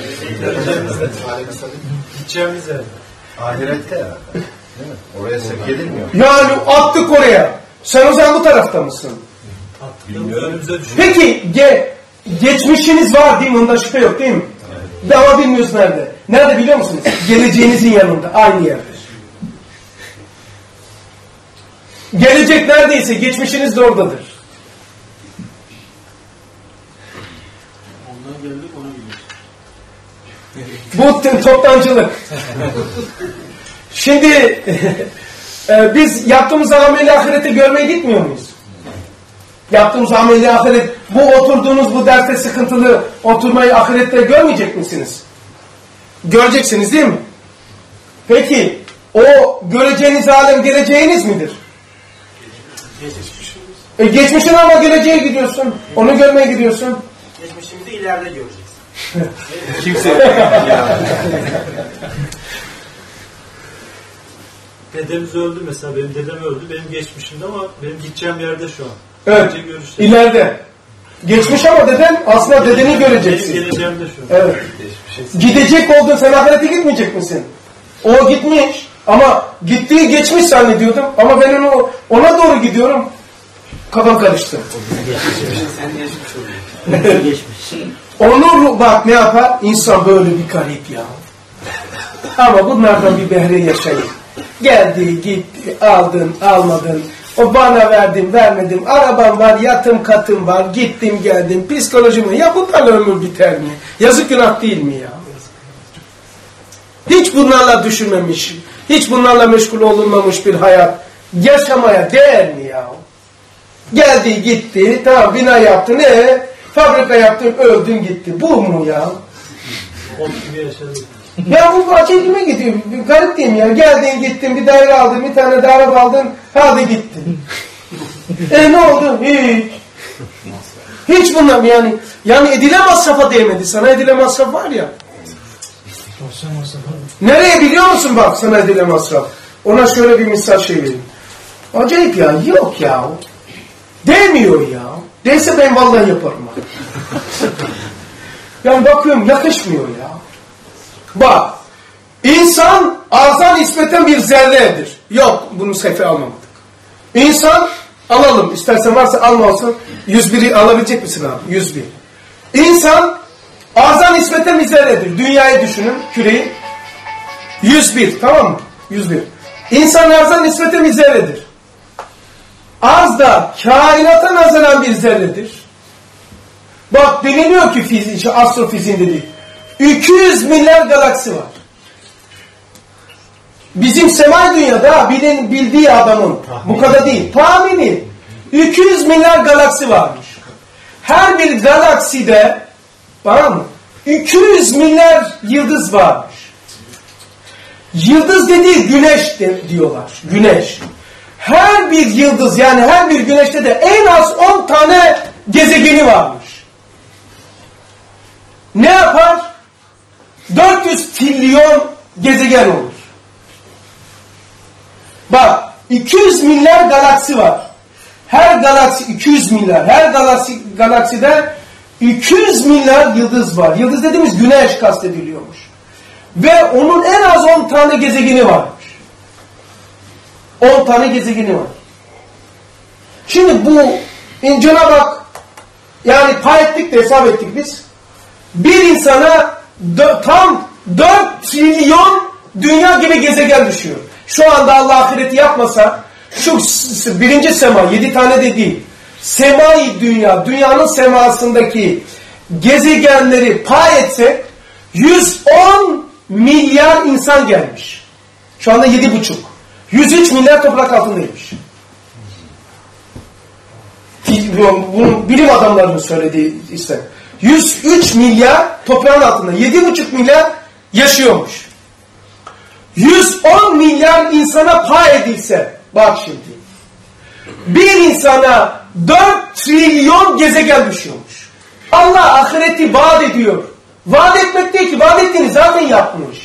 gideceğimiz yerde. Ahirette herhalde. Değil mi? Oraya sevk edilmiyor. Yani attık oraya. Sen o zaman bu tarafta mısın? Bilmiyorum. Peki geçmişiniz var değil mi? Ondan şüphe yok değil mi? Evet. Ama bilmiyoruz nerede. Nerede biliyor musunuz? Geleceğinizin yanında. Aynı yerde. Gelecek neredeyse geçmişiniz de oradadır. Ondan geldik ona gidiyoruz. Bu toptancılık. Şimdi biz yaptığımız ameli ahirete görmeye gitmiyor muyuz? Yaptığımız ameli ahiret, bu oturduğunuz bu derste sıkıntılı oturmayı ahirette görmeyecek misiniz? Göreceksiniz değil mi? Peki o göreceğiniz alem geleceğiniz midir? Geçmişin ama geleceğe gidiyorsun. Onu görmeye gidiyorsun. Geçmişimizi ileride göreceğiz. Kimse Dedemiz öldü mesela. Benim dedem öldü. Benim geçmişimde ama benim gideceğim yerde şu an. Evet. İleride. Geçmiş ama deden aslında dedeni göreceksin. Benim geleceğimde şu an. Evet. Gidecek oldun, sen ahirete gitmeyecek misin? O gitmiş ama gittiği geçmiş zannediyordum ama ben ona doğru gidiyorum. Kafam karıştı. Sen geçmiş oluyor. Geçmiş. Onu bak ne yapar? İnsan böyle bir garip ya. Ama bunlardan bir behre yaşayın. Geldi, gitti, aldın, almadın. O bana verdim, vermedim. Arabam var, yatım katım var. Gittim, geldim. Psikolojim var. Ya bunlarla ömür biter mi? Yazık günah değil mi ya? Hiç bunlarla düşünmemiş, hiç bunlarla meşgul olunmamış bir hayat yaşamaya değer mi ya? Geldi, gitti, tamam bina yaptın, fabrika yaptın, öldün gitti. Bu mu ya? Ya bu acayipime gidiyor. Garip değil mi ya? Geldin, gittin, bir daire aldın, bir tane de araba aldın, hadi gittin. Ne oldu? Hiç. Hiç bunlar yani. Yani edile masrafa değmedi. Sana edile masraf var ya. Nereye biliyor musun bak sana edile masraf? Ona şöyle bir misal vereyim. Acayip ya. Yok ya. Değmiyor ya. Değse ben vallahi yaparım. Yani bakıyorum yakışmıyor ya. Bak. İnsan arzan nispeten bir zerredir. Yok bunu sefe almamadık. İnsan alalım. İstersen varsa alma olsun. 101'i alabilecek misin abi? 101. İnsan arzan nispeten bir zerredir. Dünyayı düşünün. Küreyi. 101. Tamam mı? 101. İnsan arzan nispeten bir zerredir. Arz da kainata nazaran bir zerredir. Bak deniliyor ki astrofiziğinde değil. 200 milyar galaksi var. Bizim semai dünyada bildiği adamın bu kadar değil. Tahmini 200 milyar galaksi varmış. Her bir galakside tamam mı? 200 milyar yıldız varmış. Yıldız dediği güneş diyorlar. Güneş. Her bir yıldız yani her bir güneşte de en az 10 tane gezegeni varmış. Ne yapar? 400 trilyon gezegen olur. Bak 200 milyar galaksi var. Her galaksi 200 milyar. Her galakside 200 milyar yıldız var. Yıldız dediğimiz güneş kastediliyormuş. Ve onun en az 10 tane gezegeni varmış. 10 tane gezegeni var. Şimdi bu Cenab-ı Hak yani pay ettik de hesap ettik biz. Bir insana tam 4 trilyon dünya gibi gezegen düşüyor. Şu anda Allah ahireti yapmasa şu birinci sema 7 tane de değil. Semai dünya, dünyanın semasındaki gezegenleri pay etsek 110 milyar insan gelmiş. Şu anda 7,5. 103 milyar toprak altındaymış. Bunu bilim adamlarının söylediği işte. 103 milyar toprağın altında. 7,5 milyar yaşıyormuş. 110 milyar insana pay edilse, bak şimdi. Bir insana 4 trilyon gezegen düşüyormuş. Allah ahireti vaat ediyor. Vaat etmek değil ki, vaat ettiğini zaten yapmış.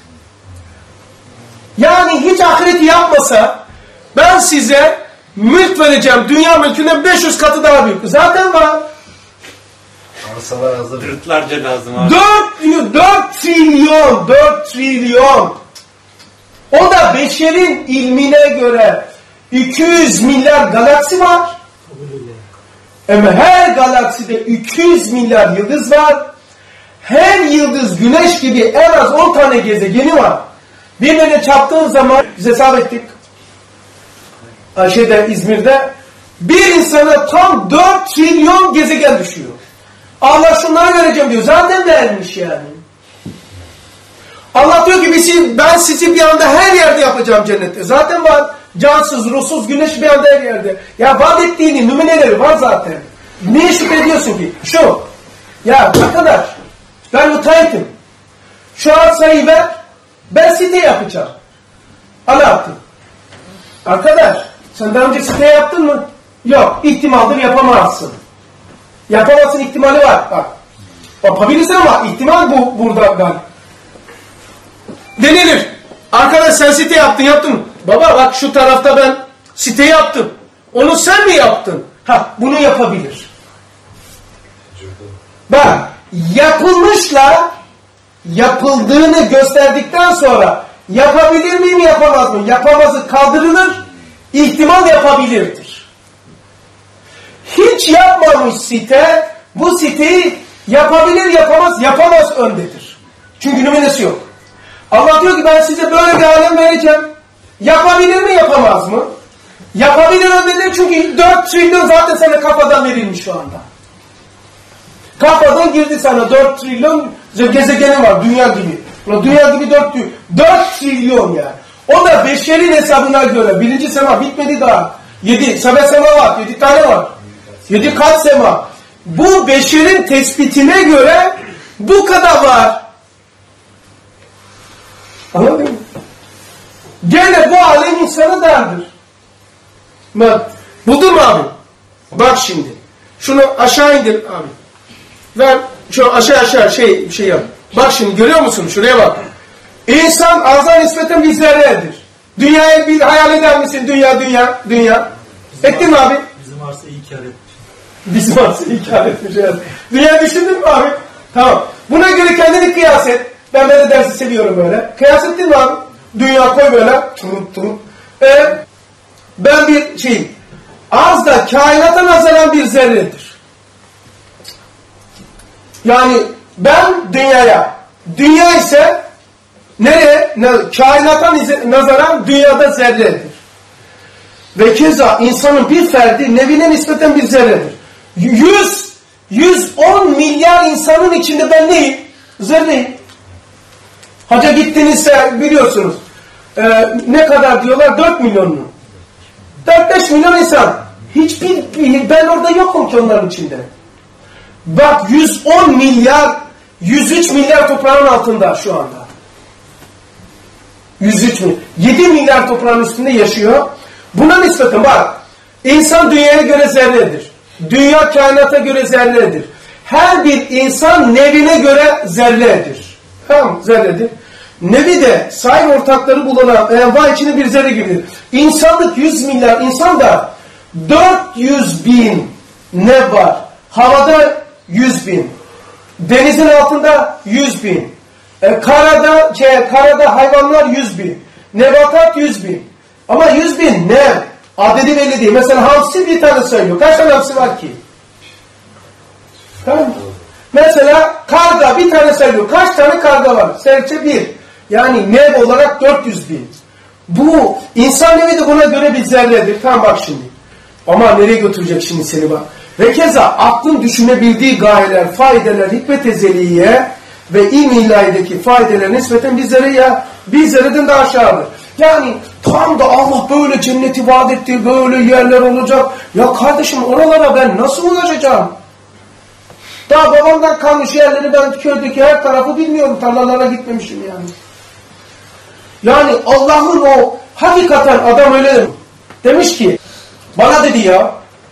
Yani hiç ahireti yapmasa ben size mülk vereceğim. Dünya mülkünden 500 katı daha büyük. Zaten var. Arsalar hazır. Rıtlarca lazım abi. 4 trilyon. O da beşerin ilmine göre 200 milyar galaksi var. Ama her galakside 200 milyar yıldız var. Her yıldız güneş gibi en az 10 tane gezegeni var. Birbirine çarptığın zaman biz hesap ettik. İzmir'de bir insana tam 4 trilyon gezegen düşüyor. Allah şunları vereceğim diyor. Zaten vermiş yani. Allah diyor ki ben sizi bir anda her yerde yapacağım cennette. Zaten var. Cansız, ruhsuz, güneş bir anda her yerde. Ya vaat ettiğinin nümuneleri var zaten. Niye şüphe ediyorsun ki? Şu. Ya arkadaş ben müteahhitim. Şu arsayı ver. Ben site yapacağım. Alaaddin. Arkadaş sen daha önce site yaptın mı? Yok, ihtimaldir, yapamazsın. Yapamazsın ihtimali var. Bak. Yapabilirsin ama ihtimal bu burada ben. Denilir. Arkadaş sen site yaptın. Baba bak şu tarafta ben site yaptım. Onu sen mi yaptın? Bunu yapabilir. Bak yapılmışla yapıldığını gösterdikten sonra yapabilir miyim yapamaz mı? Yapamazı kaldırılır. İhtimal yapabilirdir. Hiç yapmamış site bu siteyi yapabilir yapamaz öndedir. Çünkü numarası yok. Allah diyor ki ben size böyle bir alem vereceğim. Yapabilir mi yapamaz mı? Yapabilir öndedir çünkü 4 trilyon zaten sana kafadan verilmiş şu anda. Kafadan girdi sana 4 trilyon gezegeni var dünya gibi. Dünya gibi 4 trilyon yani. O da beşerin hesabına göre. 1. sema bitmedi daha. 7 sema var. 7 tane var. 7 kat sema. Bu beşerin tespitine göre bu kadar var. Anladın mı? Gene bu alem insanı dardır. Bak. Buldun mu abi? Bak şimdi. Şunu aşağı indir abi. Ver. Şu aşağı şey yap. Bak şimdi görüyor musun? Şuraya bak. İnsan arza nispeten bir zerredir. Dünyayı bir hayal eder misin? Dünya. Ettin mi abi? Bizim arsa iyi kâr etmiş. Bizim arsa iyi kâr etmiş. Yani. Dünya düşündün mü abi? Tamam. Buna göre kendini kıyas et. Ben böyle dersi seviyorum böyle. Kıyas ettin mi abi? Dünya koy böyle. Ben bir şeyim. Az da kainata nazaran bir zerredir. Yani ben dünya ise nereye? Kainata nazaran dünyada zerredir. Ve keza insanın bir ferdi nevine nispeten bir zerredir. 110 milyar insanın içinde ben neyim? Zerreyim. Hacca gittiğinizde biliyorsunuz. Ne kadar diyorlar? 4 milyon mu? 4-5 milyon insan. Ben orada yokum ki onların içinde. Bak 110 milyar, 103 milyar toprağın altında şu anda. 103 milyar. 7 milyar toprağın üstünde yaşıyor. Buna nispeten bak. İnsan dünyaya göre zerredir. Dünya kainata göre zerredir. Her bir insan nevine göre zerredir. Tamam zerredir. Nevi de sahip ortakları bulunan enva içinde bir zerre gibidir. İnsanlık 100 milyar insan da 400 bin ne var? Havada 100 bin. Denizin altında 100 bin. Karada hayvanlar 100 bin. Nebatat 100 bin. Ama 100 bin ne? Adedi belli değil. Mesela hamsi bir tane sayıyor. Kaç tane hamsi var ki? Tamam mı? Mesela karga bir tane sayıyor. Kaç tane karga var? Serçe bir. Yani nev olarak 400 bin. Bu insan nevi de buna göre bir zerredir. Tamam bak şimdi. Ama nereye götürecek şimdi seni bak. Ve keza aklın düşünebildiği gayeler, faydeler, hikmet ezeliye ve ilm ilahideki faydeler nispeten bir zerreden daha aşağıdır. Yani tam da Allah böyle cenneti vaat etti, böyle yerler olacak. Ya kardeşim oralara ben nasıl ulaşacağım? Daha babamdan kalmış yerleri ben köydeki her tarafı bilmiyorum. Tarlalara gitmemişim yani. Yani Allah'ın o hakikaten adam öyle demiş ki bana dedi ya.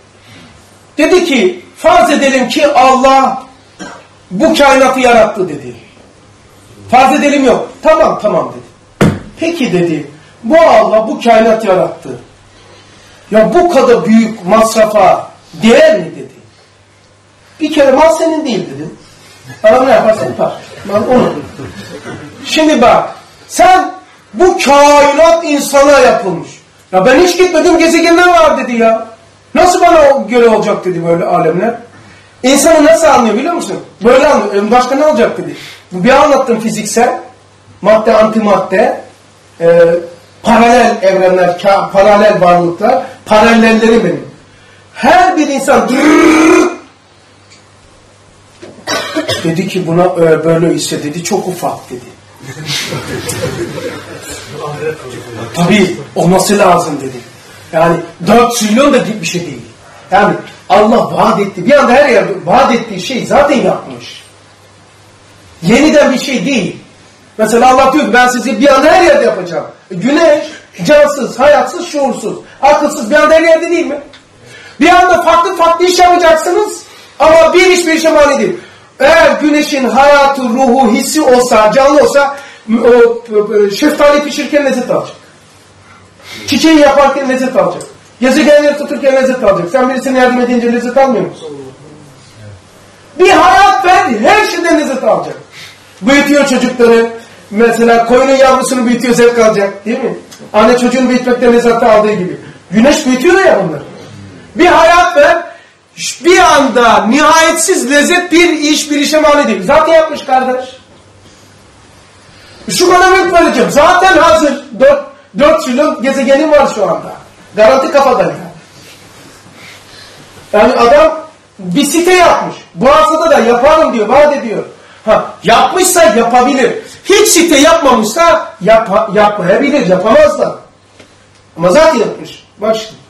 Dedi ki farz edelim ki Allah bu kainatı yarattı dedi. Farz edelim yok. Tamam dedi. Peki dedi. Bu Allah bu kainat yarattı. Ya bu kadar büyük masrafa değer mi dedi. Bir kere mal senin değil dedim. Adam ne yaparsa yapar. Onu. Şimdi bak sen bu kainat insana yapılmış. Ya ben hiç gitmedim gezegenler var dedi ya. Nasıl bana göre olacak dedi böyle alemler. İnsanı nasıl anlıyor biliyor musun? Böyle anlıyor. Başka ne olacak dedi. Bir anlattım fiziksel. Madde, antimadde. Paralel evrenler, paralel varlıklar. Paralelleri benim. Her bir insan dedi ki buna böyle ise dedi çok ufak dedi. Tabii olması lazım dedi. Yani 4 trilyon da bir şey değil. Yani Allah vaat etti. Bir anda her yerde vaat ettiği şey zaten yapmış. Yeniden bir şey değil. Mesela Allah diyor ki ben sizi bir anda her yerde yapacağım. Güneş cansız, hayatsız, şuursuz, akılsız bir anda her yerde değil mi? Bir anda farklı farklı iş yapacaksınız ama bir iş bir işe mani değil. Eğer güneşin hayatı, ruhu, hissi olsa, canlı olsa o şeftali pişirirken lezzet alacak. Çiçeği yaparken lezzet alacak. Gezegenleri tuturken lezzet alacak. Sen birisine yardım edince lezzet almıyor musun? Bir hayat verdi. Her şeyden lezzet alacak. Büyütüyor çocukları. Mesela koyunun yavrusunu büyütüyor, zevk alacak. Değil mi? Anne çocuğunu büyütmekten lezzet aldığı gibi. Güneş büyütüyor ya bunları. Bir hayat ver. Bir anda nihayetsiz lezzet bir iş bir işe mani değil. Zaten yapmış kardeş. Şu kadar mülk vereceğim. Zaten hazır. 4 trilyon gezegenim var şu anda. Garanti kafadan yani. Yani adam bir site yapmış. Bu arsada da yaparım diyor, vaat ediyor. Yapmışsa yapabilir. Hiç site yapmamışsa yapmayabilir, yapamaz da. Ama zaten yapmış. Bak şimdi.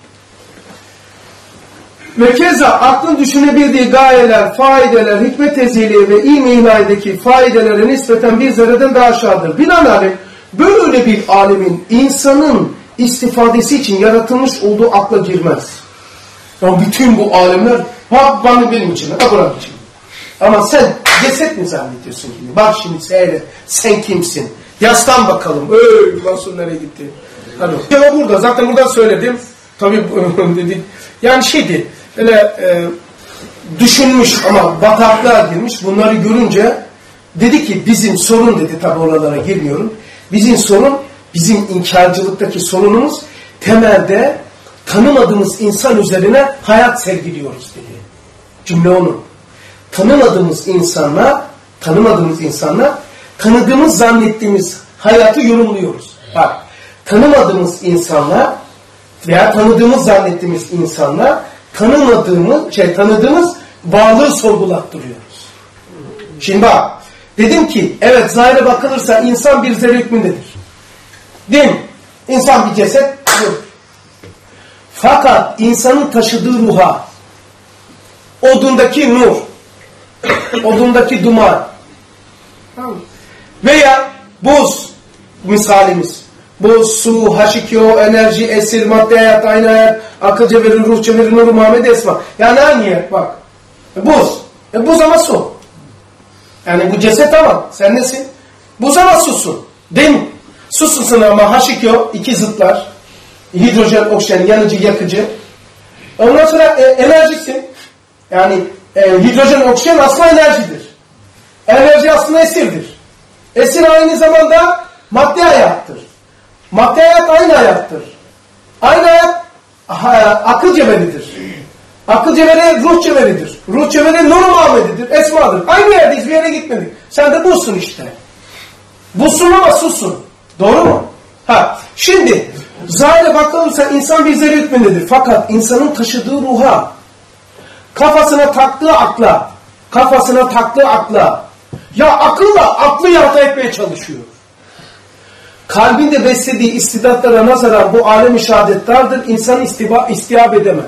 Ve keza aklın düşünebildiği gayeler, faideler, hikmet ezeli ve ilmi ilahideki faidelere nispeten bir zerreden daha aşağıdır. Binaenaleyh böyle bir alemin insanın istifadesi için yaratılmış olduğu akla girmez. Yani bütün bu alemler benim için, buranın için. Ama sen ceset mi zannediyorsun ki? Bak şimdi seyret, sen kimsin? Yaslan bakalım. Mansur nereye gitti? Cevap burada, zaten buradan söyledim. Tabii dedik. Yani şeydi, öyle düşünmüş ama bataklığa girmiş. Bunları görünce dedi ki bizim sorun dedi, tabii oralara girmiyorum. Bizim sorun, bizim inkarcılıktaki sorunumuz temelde tanımadığımız insan üzerine hayat sergiliyoruz dedi. Cümle onun. Tanımadığımız insanla tanıdığımız zannettiğimiz hayatı yorumluyoruz. Bak, tanımadığımız insanla veya tanıdığımız zannettiğimiz insanla tanıdığımız varlığı sorgulattırıyoruz. Şimdi bak, dedim ki evet zahire bakılırsa insan bir zerre hükmündedir. Değil mi? İnsan bir ceset yok. Fakat insanın taşıdığı ruha, odundaki nur, odundaki duman veya buz misalimiz. Buz, su, H2O, enerji, esir, madde hayat, aynı hayat, akıl cevheri, ruh cevheri, nur, Muhammed Esma. Yani aynı yer bak. Buz. Buz ama su. Yani bu ceset ama sen nesin? Buz ama susun. Değil mi? Susun ama H2O, iki zıtlar. Hidrojen, oksijen, yanıcı, yakıcı. Ondan sonra enerjisin. Yani hidrojen, oksijen aslında enerjidir. Enerji aslında esirdir. Esir aynı zamanda madde hayattır. Madde hayat aynı hayattır. Aynı hayat akıl cevheridir. Akıl cevheri ruh cevheridir. Ruh cevheri nur Muhammed'idir, esmadır. Aynı yerdeyiz, bir yere gitmedik. Sen de busun işte. Busun ama susun. Doğru mu? Şimdi zahire bakılırsa insan bir zerre hükmündedir. Fakat insanın taşıdığı ruha, kafasına taktığı akla, ya akılla aklı yarata etmeye çalışıyor. Kalbinde beslediği istidatlara nazaran bu alem-i şehadet dardır. İnsan istihab edemez.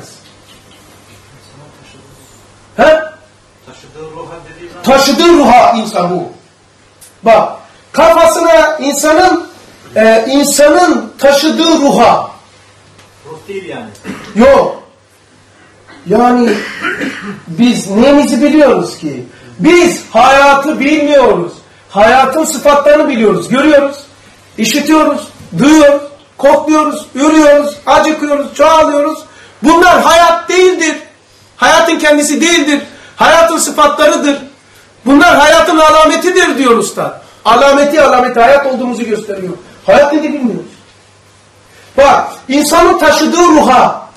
Taşıdığı ruha insan bu. Bak, kafasına insanın taşıdığı ruha. Ruh değil yani. Yok. Yani biz neyimizi biliyoruz ki? Biz hayatı bilmiyoruz. Hayatın sıfatlarını biliyoruz. Görüyoruz, işitiyoruz, duyuyoruz, kokluyoruz, yürüyoruz, acıkıyoruz, çoğalıyoruz. Bunlar hayat değildir. Hayatın kendisi değildir. Hayatın sıfatlarıdır. Bunlar hayatın alametidir diyor usta. Alameti hayat olduğumuzu gösteriyor. Hayat nedir bilmiyoruz. Bak, insanın taşıdığı ruha,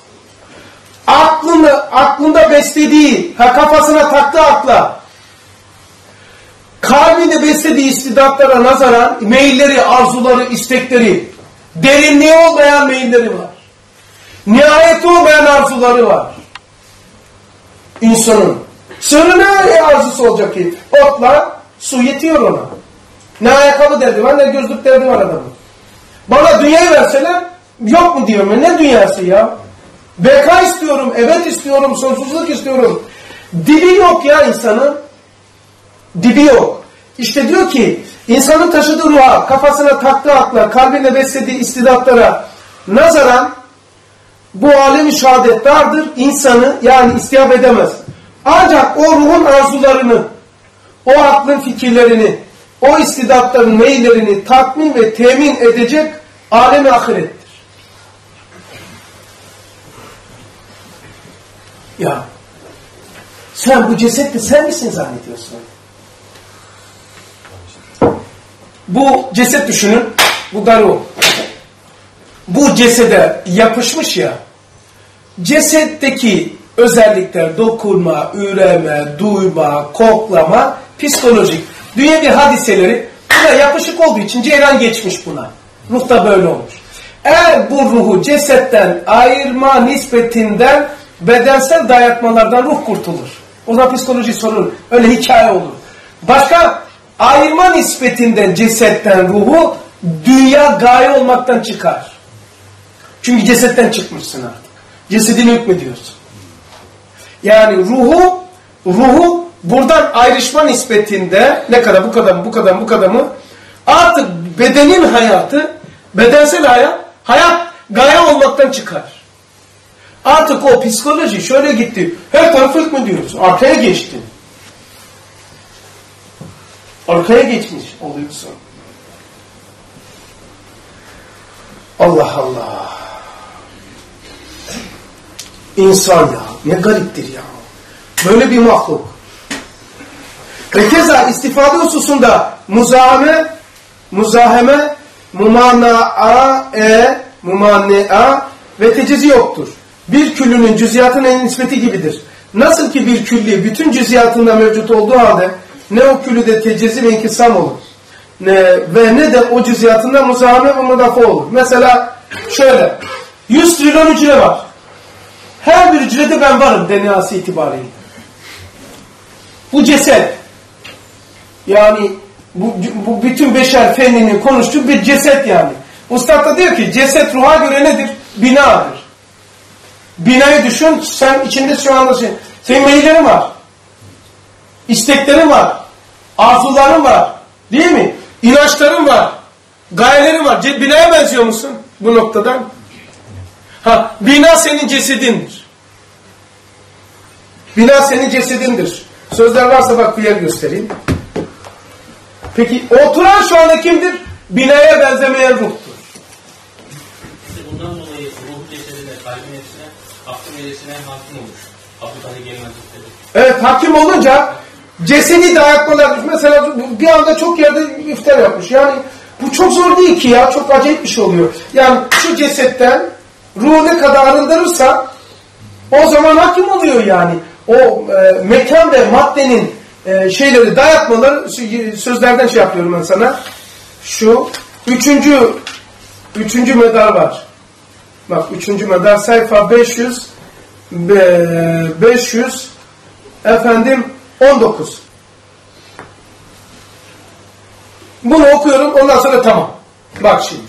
aklında beslediği, kafasına taktığı akla, kalbinde beslediği istidatlara nazaran meyilleri, arzuları, istekleri, derinliği olmayan meyilleri var. Nihayeti olmayan arzuları var. İnsanın. Sırrı ne arzusu olacak ki? Otla su yetiyor ona. Ne ayakkabı derdi var, ne gözlük derdi var adamın. Bana dünyayı verseler, yok mu diyorum. Ne dünyası ya? Beka istiyorum, evet istiyorum, sonsuzluk istiyorum. Dibi yok ya insanın. Dibi yok. İşte diyor ki, insanın taşıdığı ruha, kafasına taktığı akla, kalbine beslediği istidatlara nazaran bu alem-i şehadet dardır. İnsanı yani istihab edemez. Ancak o ruhun arzularını, o aklın fikirlerini, o istidatların meyillerini tatmin ve temin edecek alem-i ahirettir. Ya sen bu cesetle sen misin zannediyorsun? Bu ceset düşünün. Bu daru. Bu cesede yapışmış ya. Cesetteki özellikler dokunma, üreme, duyma, koklama, psikolojik, dünyevi hadiseleri buna yapışık olduğu için ceyran geçmiş buna. Ruh da böyle olmuş. Eğer bu ruhu cesetten ayırma nispetinden bedensel dayatmalardan ruh kurtulur. O zaman psikoloji sorun. Öyle hikaye olur. Başka ayırma nispetinden cesetten ruhu dünya gaye olmaktan çıkar. Çünkü cesetten çıkmışsın artık. Cesedini hükmediyorsun. Yani ruhu buradan ayrışma nispetinde ne kadar bu kadar mı artık bedenin hayatı, bedensel hayat gaye olmaktan çıkar. Artık o psikoloji şöyle gitti. Her tarafı hükmediyorsun. Arkaya geçtin. Arkaya geçmiş oluyorsun. Allah Allah. İnsan ya. Ne gariptir ya. Böyle bir mahluk. Ve keza istifade hususunda muzaheme, mumanaa ve tecizi yoktur. Bir küllünün cüziyatının nispeti gibidir. Nasıl ki bir külli bütün cüziyatında mevcut olduğu halde ne o küllüde tecizi ve inkisam olur. Ve ne de o cüziyatında muzaheme ve mudafa olur. Mesela şöyle 100 trilyon hücre var. Her bir hücrede ben varım DNA'sı itibariyle. Bu ceset. Yani bu bütün beşer fenninin konuştuğu bir ceset yani. Ustad da diyor ki ceset ruha göre nedir? Binadır. Binayı düşün, sen içinde şu anda senin meyillerin var. İsteklerin var. Arzuların var. Değil mi? İnançların var. Gayelerin var. Binaya benziyor musun bu noktadan? Bina senin cesedindir. Bina senin cesedindir. Sözler varsa bak bir yer göstereyim. Peki oturan şu anda kimdir? Binaya benzemeyen ruhtur. Bundan dolayı ruh cesedine, kalbin hepsine, aklın elisine hakim olmuş. Abdülkadir Gelmezlikleri. Evet, hakim olunca cesedi dayatmalar, mesela bir anda çok yerde iftar yapmış. Yani bu çok zor değil ki ya, çok acayip bir şey oluyor. Yani şu cesetten ruhu ne kadar arındırırsa o zaman hakim oluyor yani. O mekan ve maddenin şeyleri, dayatmaları, sözlerden şey yapıyorum ben sana. Şu üçüncü medar var. Bak üçüncü medar sayfa 500 19. Bunu okuyorum ondan sonra tamam. Bak şimdi.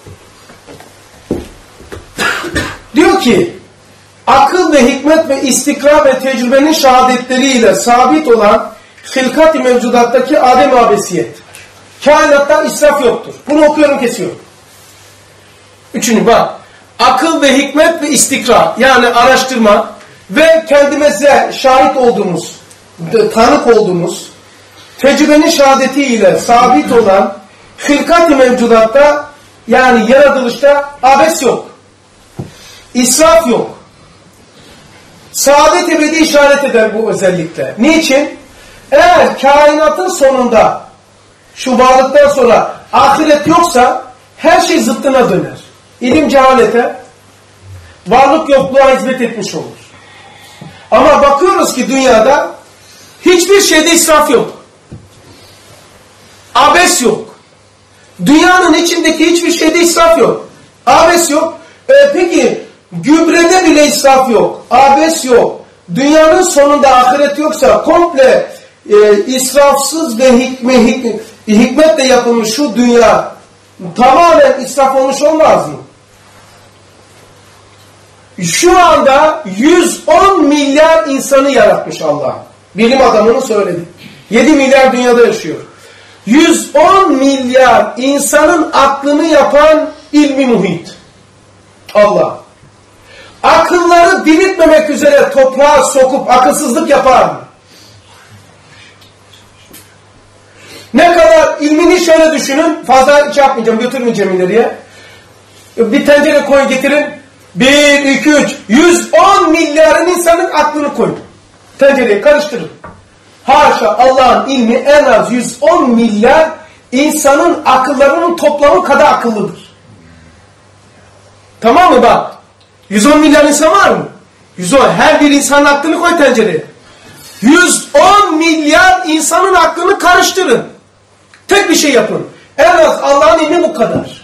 Diyor ki akıl ve hikmet ve istikrar ve tecrübenin şehadetleriyle sabit olan hilkat-i mevcudattaki adem-i abesiyet. Kainatta israf yoktur. Bunu okuyorum kesiyorum. Üçüncü bak. Akıl ve hikmet ve istikrar yani araştırma ve kendimize şahit olduğumuz, tanık olduğumuz tecrübenin şehadetiyle sabit olan hilkat-i mevcudatta yani yaratılışta abes yok. İsraf yok. Saadet ebedi işaret eder bu özellikle. Niçin? Eğer kainatın sonunda şu varlıktan sonra ahiret yoksa her şey zıttına döner. İlim cehalete, varlık yokluğa hizmet etmiş olur. Ama bakıyoruz ki dünyada hiçbir şeyde israf yok. Abes yok. Dünyanın içindeki hiçbir şeyde israf yok. Abes yok. Peki gübrede bile israf yok. Abes yok. Dünyanın sonunda ahiret yoksa komple israfsız ve hikmetle yapılmış şu dünya tamamen israf olmuş olmaz mı? Şu anda 110 milyar insanı yaratmış Allah. Bilim adamının söyledi. 7 milyar dünyada yaşıyor. 110 milyar insanın aklını yapan ilmi muhit. Allah. akılları diriltmemek üzere toprağa sokup akılsızlık yapar mı? Ne kadar ilmini şöyle düşünün, fazla hiç yapmayacağım, götürmeyeceğim ileriye. Bir tencere koyun getirin, 1, 2, 3, 110 milyarın insanın aklını koyun. Tencereye karıştırın. Haşa, Allah'ın ilmi en az 110 milyar insanın akıllarının toplamı kadar akıllıdır. Tamam mı bak? 110 milyar insan var mı? 110. Her bir insanın aklını koy tencereye. 110 milyar insanın aklını karıştırın. Tek bir şey yapın. En az Allah'ın ilmi bu kadar.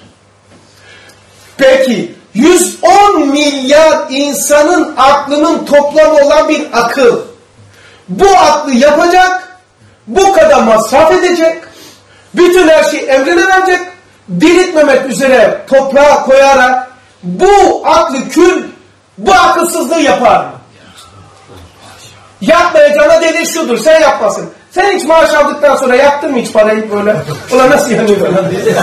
Peki 110 milyar insanın aklının toplamı olan bir akıl. Bu aklı yapacak, bu kadar masraf edecek, bütün her şeyi emrine verecek, diriltmemek üzere toprağa koyarak bu aklı kül, bu akılsızlığı yapar mı? Yapmayacağına delil şudur, sen yapmasın. Sen hiç maaş aldıktan sonra yaktın mı hiç parayı böyle? Ulan nasıl yanıyor falan diye.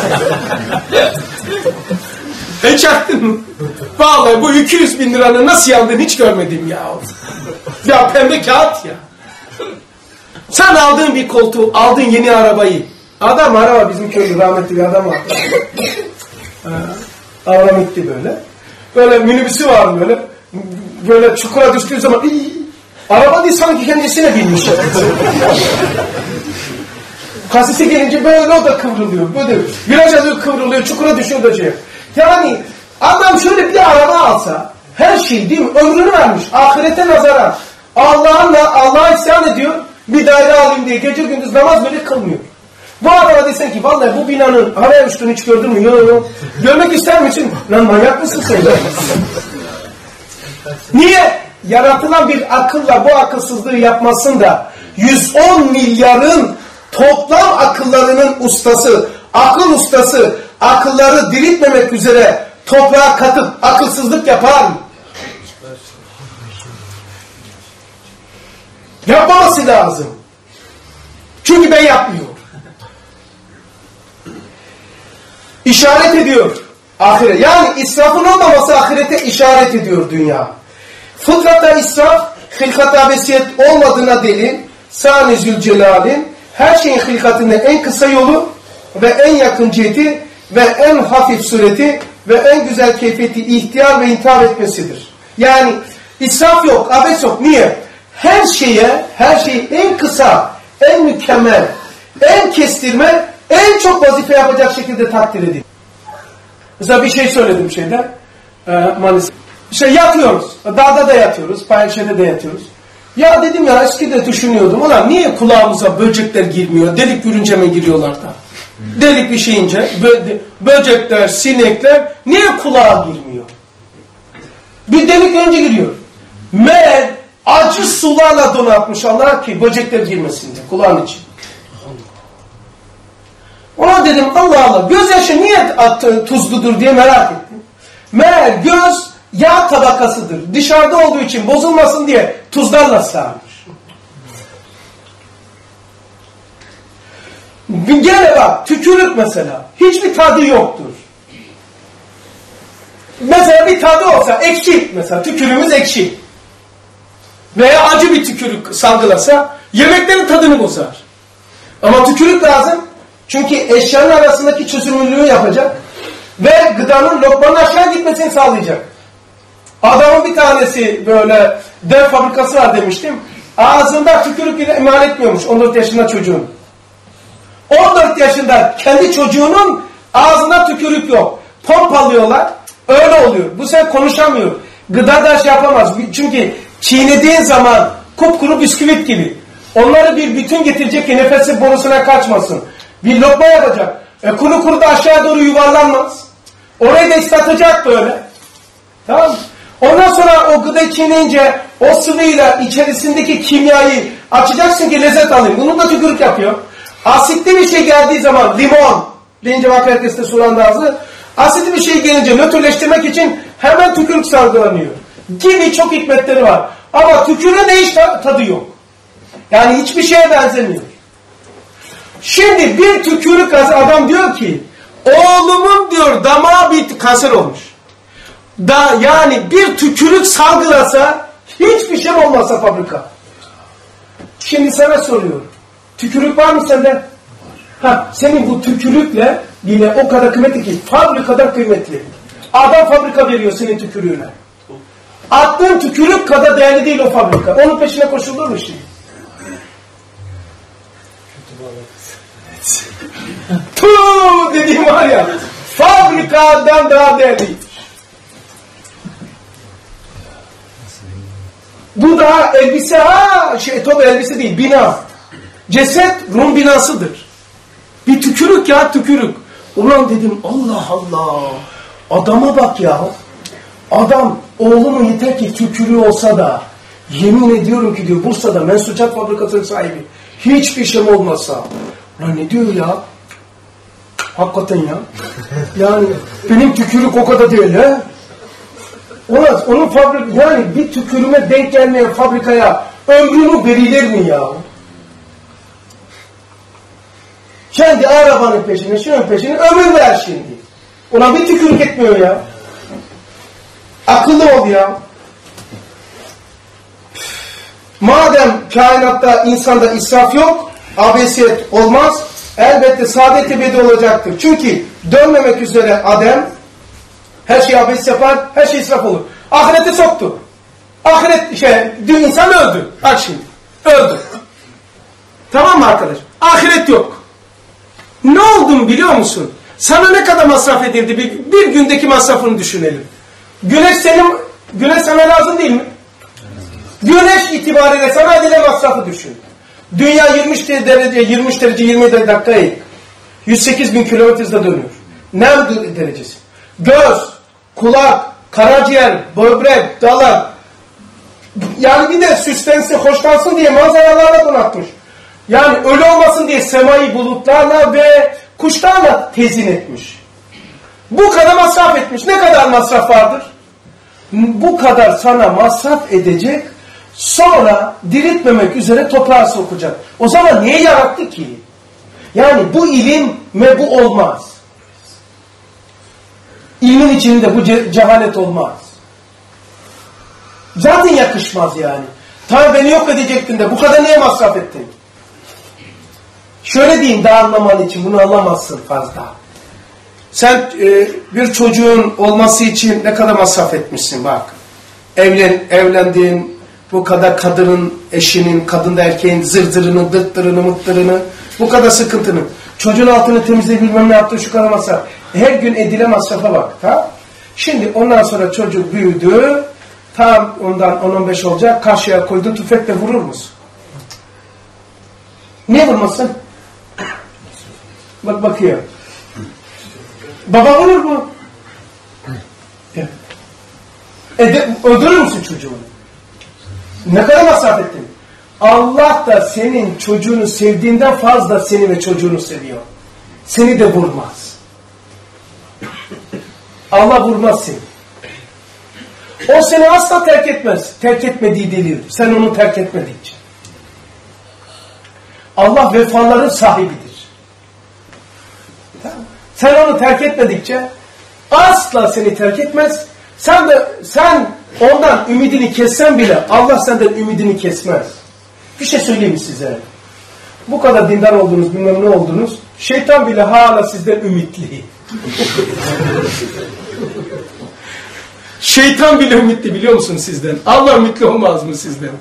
Hiç yaktın mı? Vallahi bu 200 bin liranın nasıl yandığını hiç görmedim ya. Ya pembe kağıt ya. Sen aldığın bir koltuğu, aldığın yeni arabayı. Araba bizim köyde rahmetli bir adam vardı. Avramitli böyle. Böyle minibüsü var böyle. Böyle çukura düştüğü zaman araba değil sanki kendisine binmiş. Kasisi gelince böyle o da kıvrılıyor. Böyle viraj alıyor kıvrılıyor. Çukura düşüyor da şey. Yani adam şöyle bir araba alsa her şey değil mi? Ömrünü vermiş. Ahirete nazaran. Allah'a isyan ediyor. Bir daire alayım diye gece gündüz namaz bile kılmıyor. Bu adama desen ki vallahi bu binanın havaya uçtuğunu hiç gördün mü? Yok. Görmek ister misin? Lan manyak mısın sen? Niye? Yaratılan bir akılla bu akılsızlığı yapmasın da 110 milyarın toplam akıllarının ustası, akıl ustası, akılları diriltmemek üzere toprağa katıp akılsızlık yapar mı? Yapmaması lazım. Çünkü ben yapmıyorum. İşaret ediyor ahiret. Yani israfın olmaması ahirete işaret ediyor dünya. Fıtratta israf, hilkat-ı abesiyet olmadığına delil, Sani Zülcelal'in her şeyin hilkatinde en kısa yolu ve en yakın ciheti ve en hafif sureti ve en güzel keyfiyeti ihtiyar ve intihar etmesidir. Yani israf yok, abes yok. Niye? Her şeyi en kısa, en mükemmel, en kestirme, en çok vazife yapacak şekilde takdir edin. Mesela bir şey söyledim şeyden, Manisa. Yatıyoruz, dağda da yatıyoruz, Paylaşede de yatıyoruz. Ya dedim ya eskide düşünüyordum, ulan niye kulağımıza böcekler girmiyor, delik görünce mi giriyorlar da? Delik bir şeyince, böcekler, sinekler niye kulağa girmiyor? Bir delik önce giriyor. Meğer acı sularla donatmış Allah ki böcekler girmesin diye kulağın için. Ona dedim Allah Allah gözyaşı niye tuzludur diye merak ettim. Meğer göz yağ tabakasıdır. Dışarıda olduğu için bozulmasın diye tuzlarla sarmış. Gene bak tükürük mesela. Hiçbir tadı yoktur. Mesela bir tadı olsa ekşi mesela tükürüğümüz ekşi. Veya acı bir tükürük salgılasa yemeklerin tadını bozar. Ama tükürük lazım. Çünkü eşyanın arasındaki çözünürlüğü yapacak. Ve gıdanın lokmanın aşağı gitmesini sağlayacak. Adamın bir tanesi böyle dev fabrikası var demiştim. Ağzında tükürük ile imal etmiyormuş 14 yaşında çocuğun. 14 yaşında kendi çocuğunun ağzında tükürük yok. Pompalıyorlar. Öyle oluyor. Bu sefer konuşamıyor. Gıda da şey yapamaz. Çünkü çiğnediğin zaman kupkuru bisküvit gibi. Onları bir bütün getirecek ki nefesi borusuna kaçmasın. Bir lokma yapacak. Kuru da aşağı doğru yuvarlanmaz. Orayı da ıslatacak böyle. Tamam mı? Ondan sonra o gıdayı çiğneyince o sıvıyla içerisindeki kimyayı açacaksın ki lezzet alayım. Bunun da tükürük yapıyor. Asitli bir şey geldiği zaman limon deyince bak herkes de sulandı ağzı. Asitli bir şey gelince nötrleştirmek için hemen tükürük salgılanıyor. Gibi çok hikmetleri var. Ama tükürüğün de hiç tadı yok. Yani hiçbir şeye benzemiyor. Şimdi bir tükürük adam diyor ki oğlumun diyor damağı bir kanser olmuş. da yani bir tükürük salgılasa hiçbir şey olmazsa fabrika. Şimdi sana soruyorum. Tükürük var mı sende? Senin bu tükürükle yine o kadar kıymetli ki fabrikadan kıymetli. Adam fabrika veriyor senin tükürüğüne. Attığın tükürük kadar değerli değil o fabrika. Onun peşine koşulur mu şimdi? Tuuu dediğim var ya, fabrikadan daha değerli. Bu da elbise, tabi elbise değil, bina. Ceset Rum binasıdır. Bir tükürük ya, tükürük. Ulan dedim, Allah Allah, adama bak ya. Adam, oğlum yeter ki tükürüğü olsa da, yemin ediyorum ki diyor, Bursa'da mensucat fabrikasının sahibi, hiçbir şey olmasa. Ulan ne diyor ya? Hakikaten ya. Yani benim tükürük o kadar değil ha. Onun yani bir tükürüme denk gelmeyen fabrikaya ömrünü verilir mi ya? Kendi arabanın peşine, şunun peşine ömür ver şimdi. Ona bir tükürük etmiyor ya. Akıllı ol ya. Madem kainatta, insanda israf yok, abesiyet olmaz, elbette saadet ebedi olacaktır. Çünkü dönmemek üzere Adem, her şeyi abes yapar, her şey israf olur. Ahirete soktu. Dün insan öldü. Bak şimdi, öldü. Tamam mı arkadaş? Ahiret yok. Ne oldun biliyor musun? Sana ne kadar masraf edildi? Bir gündeki masrafını düşünelim. Güneş sana lazım değil mi? Güneş itibariyle sana edilen masrafı düşün. Dünya 23 derece 27 dakikayı 108.000 kilometrede dönüyor. Nem derecesi. Göz, kulak, karaciğer, böbrek, dalak. Yani bir de süslensin, hoşlansın diye manzaralarla donatmış. Yani ölü olmasın diye semayı bulutlarla ve kuşlarla tezin etmiş. Bu kadar masraf etmiş. Ne kadar masraf vardır? Bu kadar sana masraf edecek, sonra diriltmemek üzere toprağa sokacak. O zaman niye yarattı ki? Yani bu ilim ve bu olmaz. İlmin içinde bu cehalet olmaz. Zaten yakışmaz yani. Tanrı beni yok edecektin de bu kadar niye masraf ettin? Şöyle diyeyim daha anlaman için, bunu anlamazsın fazla. Sen bir çocuğun olması için ne kadar masraf etmişsin bak. Evlendin, bu kadar kadının, eşinin, kadında erkeğin zırdırını, dıttırını, mıttırını, bu kadar sıkıntını. Çocuğun altını temizleyip bilmem ne yaptı, şu kadar masraf. Her gün edilen masrafa bak. Tamam? Şimdi ondan sonra çocuk büyüdü, tam ondan 10-15 olacak, karşıya koydun, tüfekle vurur musun? Niye vurmasın? Bak bakıyor. Baba vurur mu? Öldürür müsün çocuğunu? Ne kadar masraf ettin? Allah da senin çocuğunu sevdiğinden fazla seni ve çocuğunu seviyor. Seni de vurmaz. Allah vurmaz seni. O seni asla terk etmez. Terk etmediği delildir. Sen onu terk etmedikçe. Allah vefaların sahibidir. Sen onu terk etmedikçe asla seni terk etmez. Sen ondan ümidini kessen bile Allah senden ümidini kesmez. Bir şey söyleyeyim size. Bu kadar dindar oldunuz, bilmem ne oldunuz. Şeytan bile hala sizden ümitli. Şeytan bile ümitli biliyor musunuz sizden? Allah ümitli olmaz mı sizden?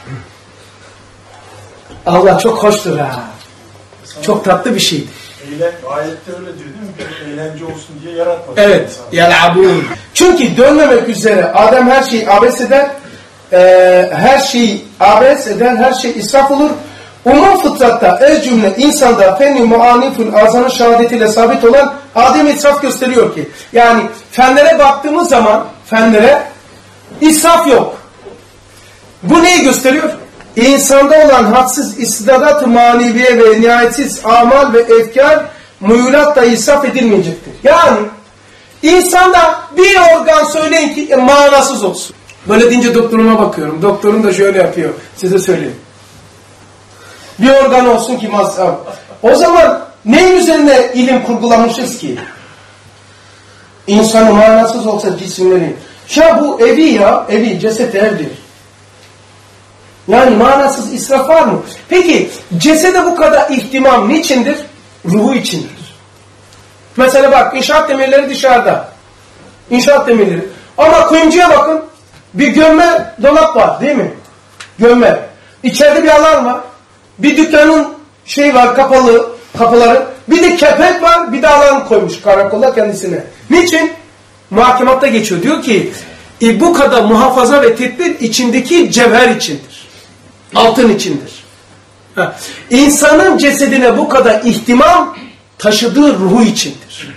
Allah çok hoştur ha. Çok tatlı bir şeydir. Ayette öyle diyor değil mi? Eğlence olsun diye yaratmadı. Evet. Yel'abun. Çünkü dönmemek üzere Adem her şeyi abes eder. Her şeyi abes eder. Her şey israf olur. Umum fıtratta cümle insanda fenni muanifun azanın şehadetiyle sabit olan Adem israf gösteriyor ki. Yani fenlere baktığımız zaman fenlere israf yok. Bu neyi gösteriyor? İnsanda olan hadsız istidadat-ı maneviye ve nihayetsiz amal ve efkar muyulatla israf edilmeyecektir. Yani insanda bir organ söyleyin ki manasız olsun. Böyle deyince doktoruma bakıyorum. Doktorum da şöyle yapıyor. Size söyleyeyim. Bir organ olsun ki masraf. O zaman neyin üzerine ilim kurgulamışız ki? İnsanın manasız olsa cisimleri. Ya bu evi ya, evi, ceset evdir. Yani manasız israf var mı? Peki cesede bu kadar ihtimam niçindir? Ruhu içindir. Mesela bak inşaat demirleri dışarıda. İnşaat demirleri. Ama kuyumcuya bakın. Bir gömme dolap var değil mi? Gömme. İçeride bir alan var. Bir dükkanın var kapalı kapıları. Bir de kepek var. Bir de alan koymuş karakola kendisine. Niçin? Muhakematta geçiyor. Diyor ki bu kadar muhafaza ve tedbir içindeki cevher içindir. Altın içindir. İnsanın cesedine bu kadar ihtimam taşıdığı ruhu içindir.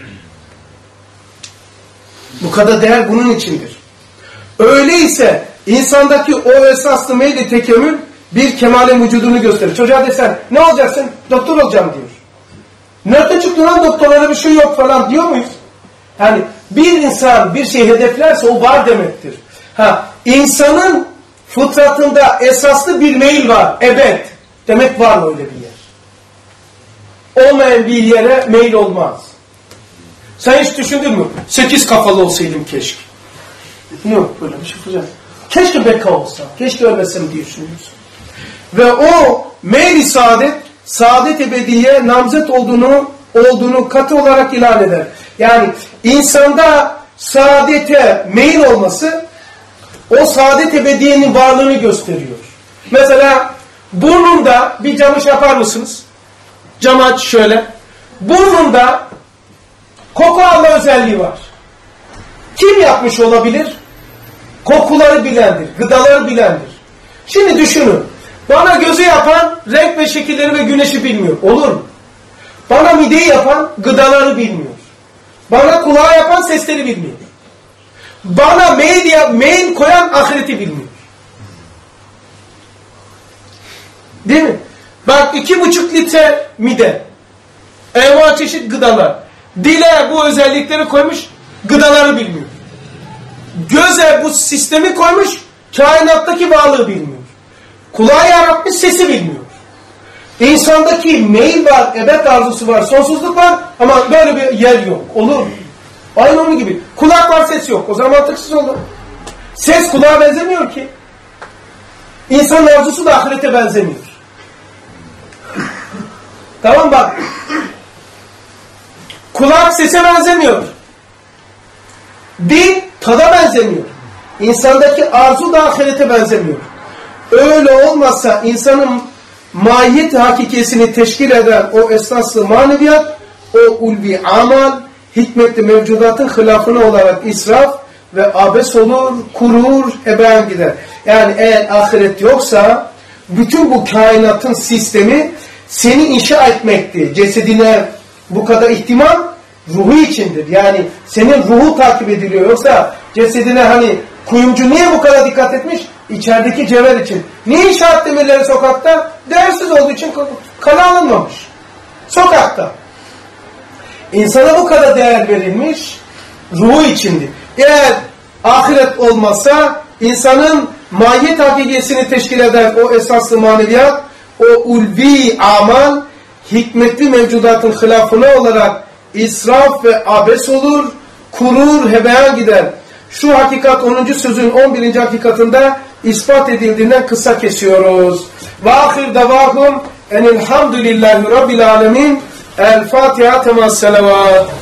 Bu kadar değer bunun içindir. Öyleyse insandaki o esaslı meyli tekemmül bir kemalin vücudunu gösterir. Çocuğa desen ne olacaksın? Doktor olacağım diyor. Nerede çıktı lan doktorlara bir şey yok falan diyor muyuz? Yani bir insan bir şey hedeflerse o var demektir. İnsanın fıtratında esaslı bir meyil var. Ebed. Demek var mı öyle bir yer? Olmayan bir yere meyil olmaz. Sen hiç düşündün mü? 8 kafalı olsaydım keşke. Yok böyle bir şey yapacağım. Keşke beka olsa. Keşke ölmesem diye düşünüyorsun. Ve o meyl-i saadet ebediye namzet olduğunu katı olarak ilan eder. Yani insanda saadete meyil olması o saadet ebediyenin varlığını gösteriyor. Mesela burnunda bir camı yapar mısınız? Camı aç şöyle. Burnunda koku alma özelliği var. Kim yapmış olabilir? Kokuları bilendir, gıdaları bilendir. Şimdi düşünün. Bana gözü yapan renk ve şekilleri ve güneşi bilmiyor. Olur mu? Bana mideyi yapan gıdaları bilmiyor. Bana kulağı yapan sesleri bilmiyor. Bana meyil koyan ahireti bilmiyor. Değil mi? Bak 2,5 litre mide. Enva çeşit gıdalar. Dile bu özellikleri koymuş, gıdaları bilmiyor. Göze bu sistemi koymuş, kainattaki varlığı bilmiyor. Kulağı yaratmış, sesi bilmiyor. İnsandaki meyil var, ebed arzusu var, sonsuzluk var ama böyle bir yer yok. Olur mu? Aynı onun gibi. Kulak var, ses yok. O zaman mantıksız olur. Ses kulağa benzemiyor ki. İnsanın arzusu da ahirete benzemiyor. Tamam bak. Kulak sese benzemiyor. Dil tada benzemiyor. İnsandaki arzu da ahirete benzemiyor. Öyle olmazsa insanın mahiyet hakikisini teşkil eden o esaslı maneviyat, o ulvi amal, hikmetli mevcudatın hılafına olarak israf ve abes olur, kurur, hebeyen gider. Yani eğer ahiret yoksa bütün bu kainatın sistemi seni inşa etmekti. Cesedine bu kadar ihtimam ruhu içindir. Yani senin ruhu takip ediliyor. Yoksa cesedine hani kuyumcu niye bu kadar dikkat etmiş? İçerideki cevher için. Niye inşaat demirleri sokakta? Değersiz olduğu için kana alınmamış. Sokakta. İnsana bu kadar değer verilmiş ruhu içindir. Eğer ahiret olmazsa insanın mahiyet hakikisini teşkil eden o esaslı maneviyat, o ulvi amal, hikmetli mevcudatın hılafına olarak israf ve abes olur, kurur, hebeyan gider. Şu hakikat 10. sözün 11. hakikatında ispat edildiğinden kısa kesiyoruz. Ve ahir davahum enilhamdülillahi rabbil alemin. El Fatiha temas selavat.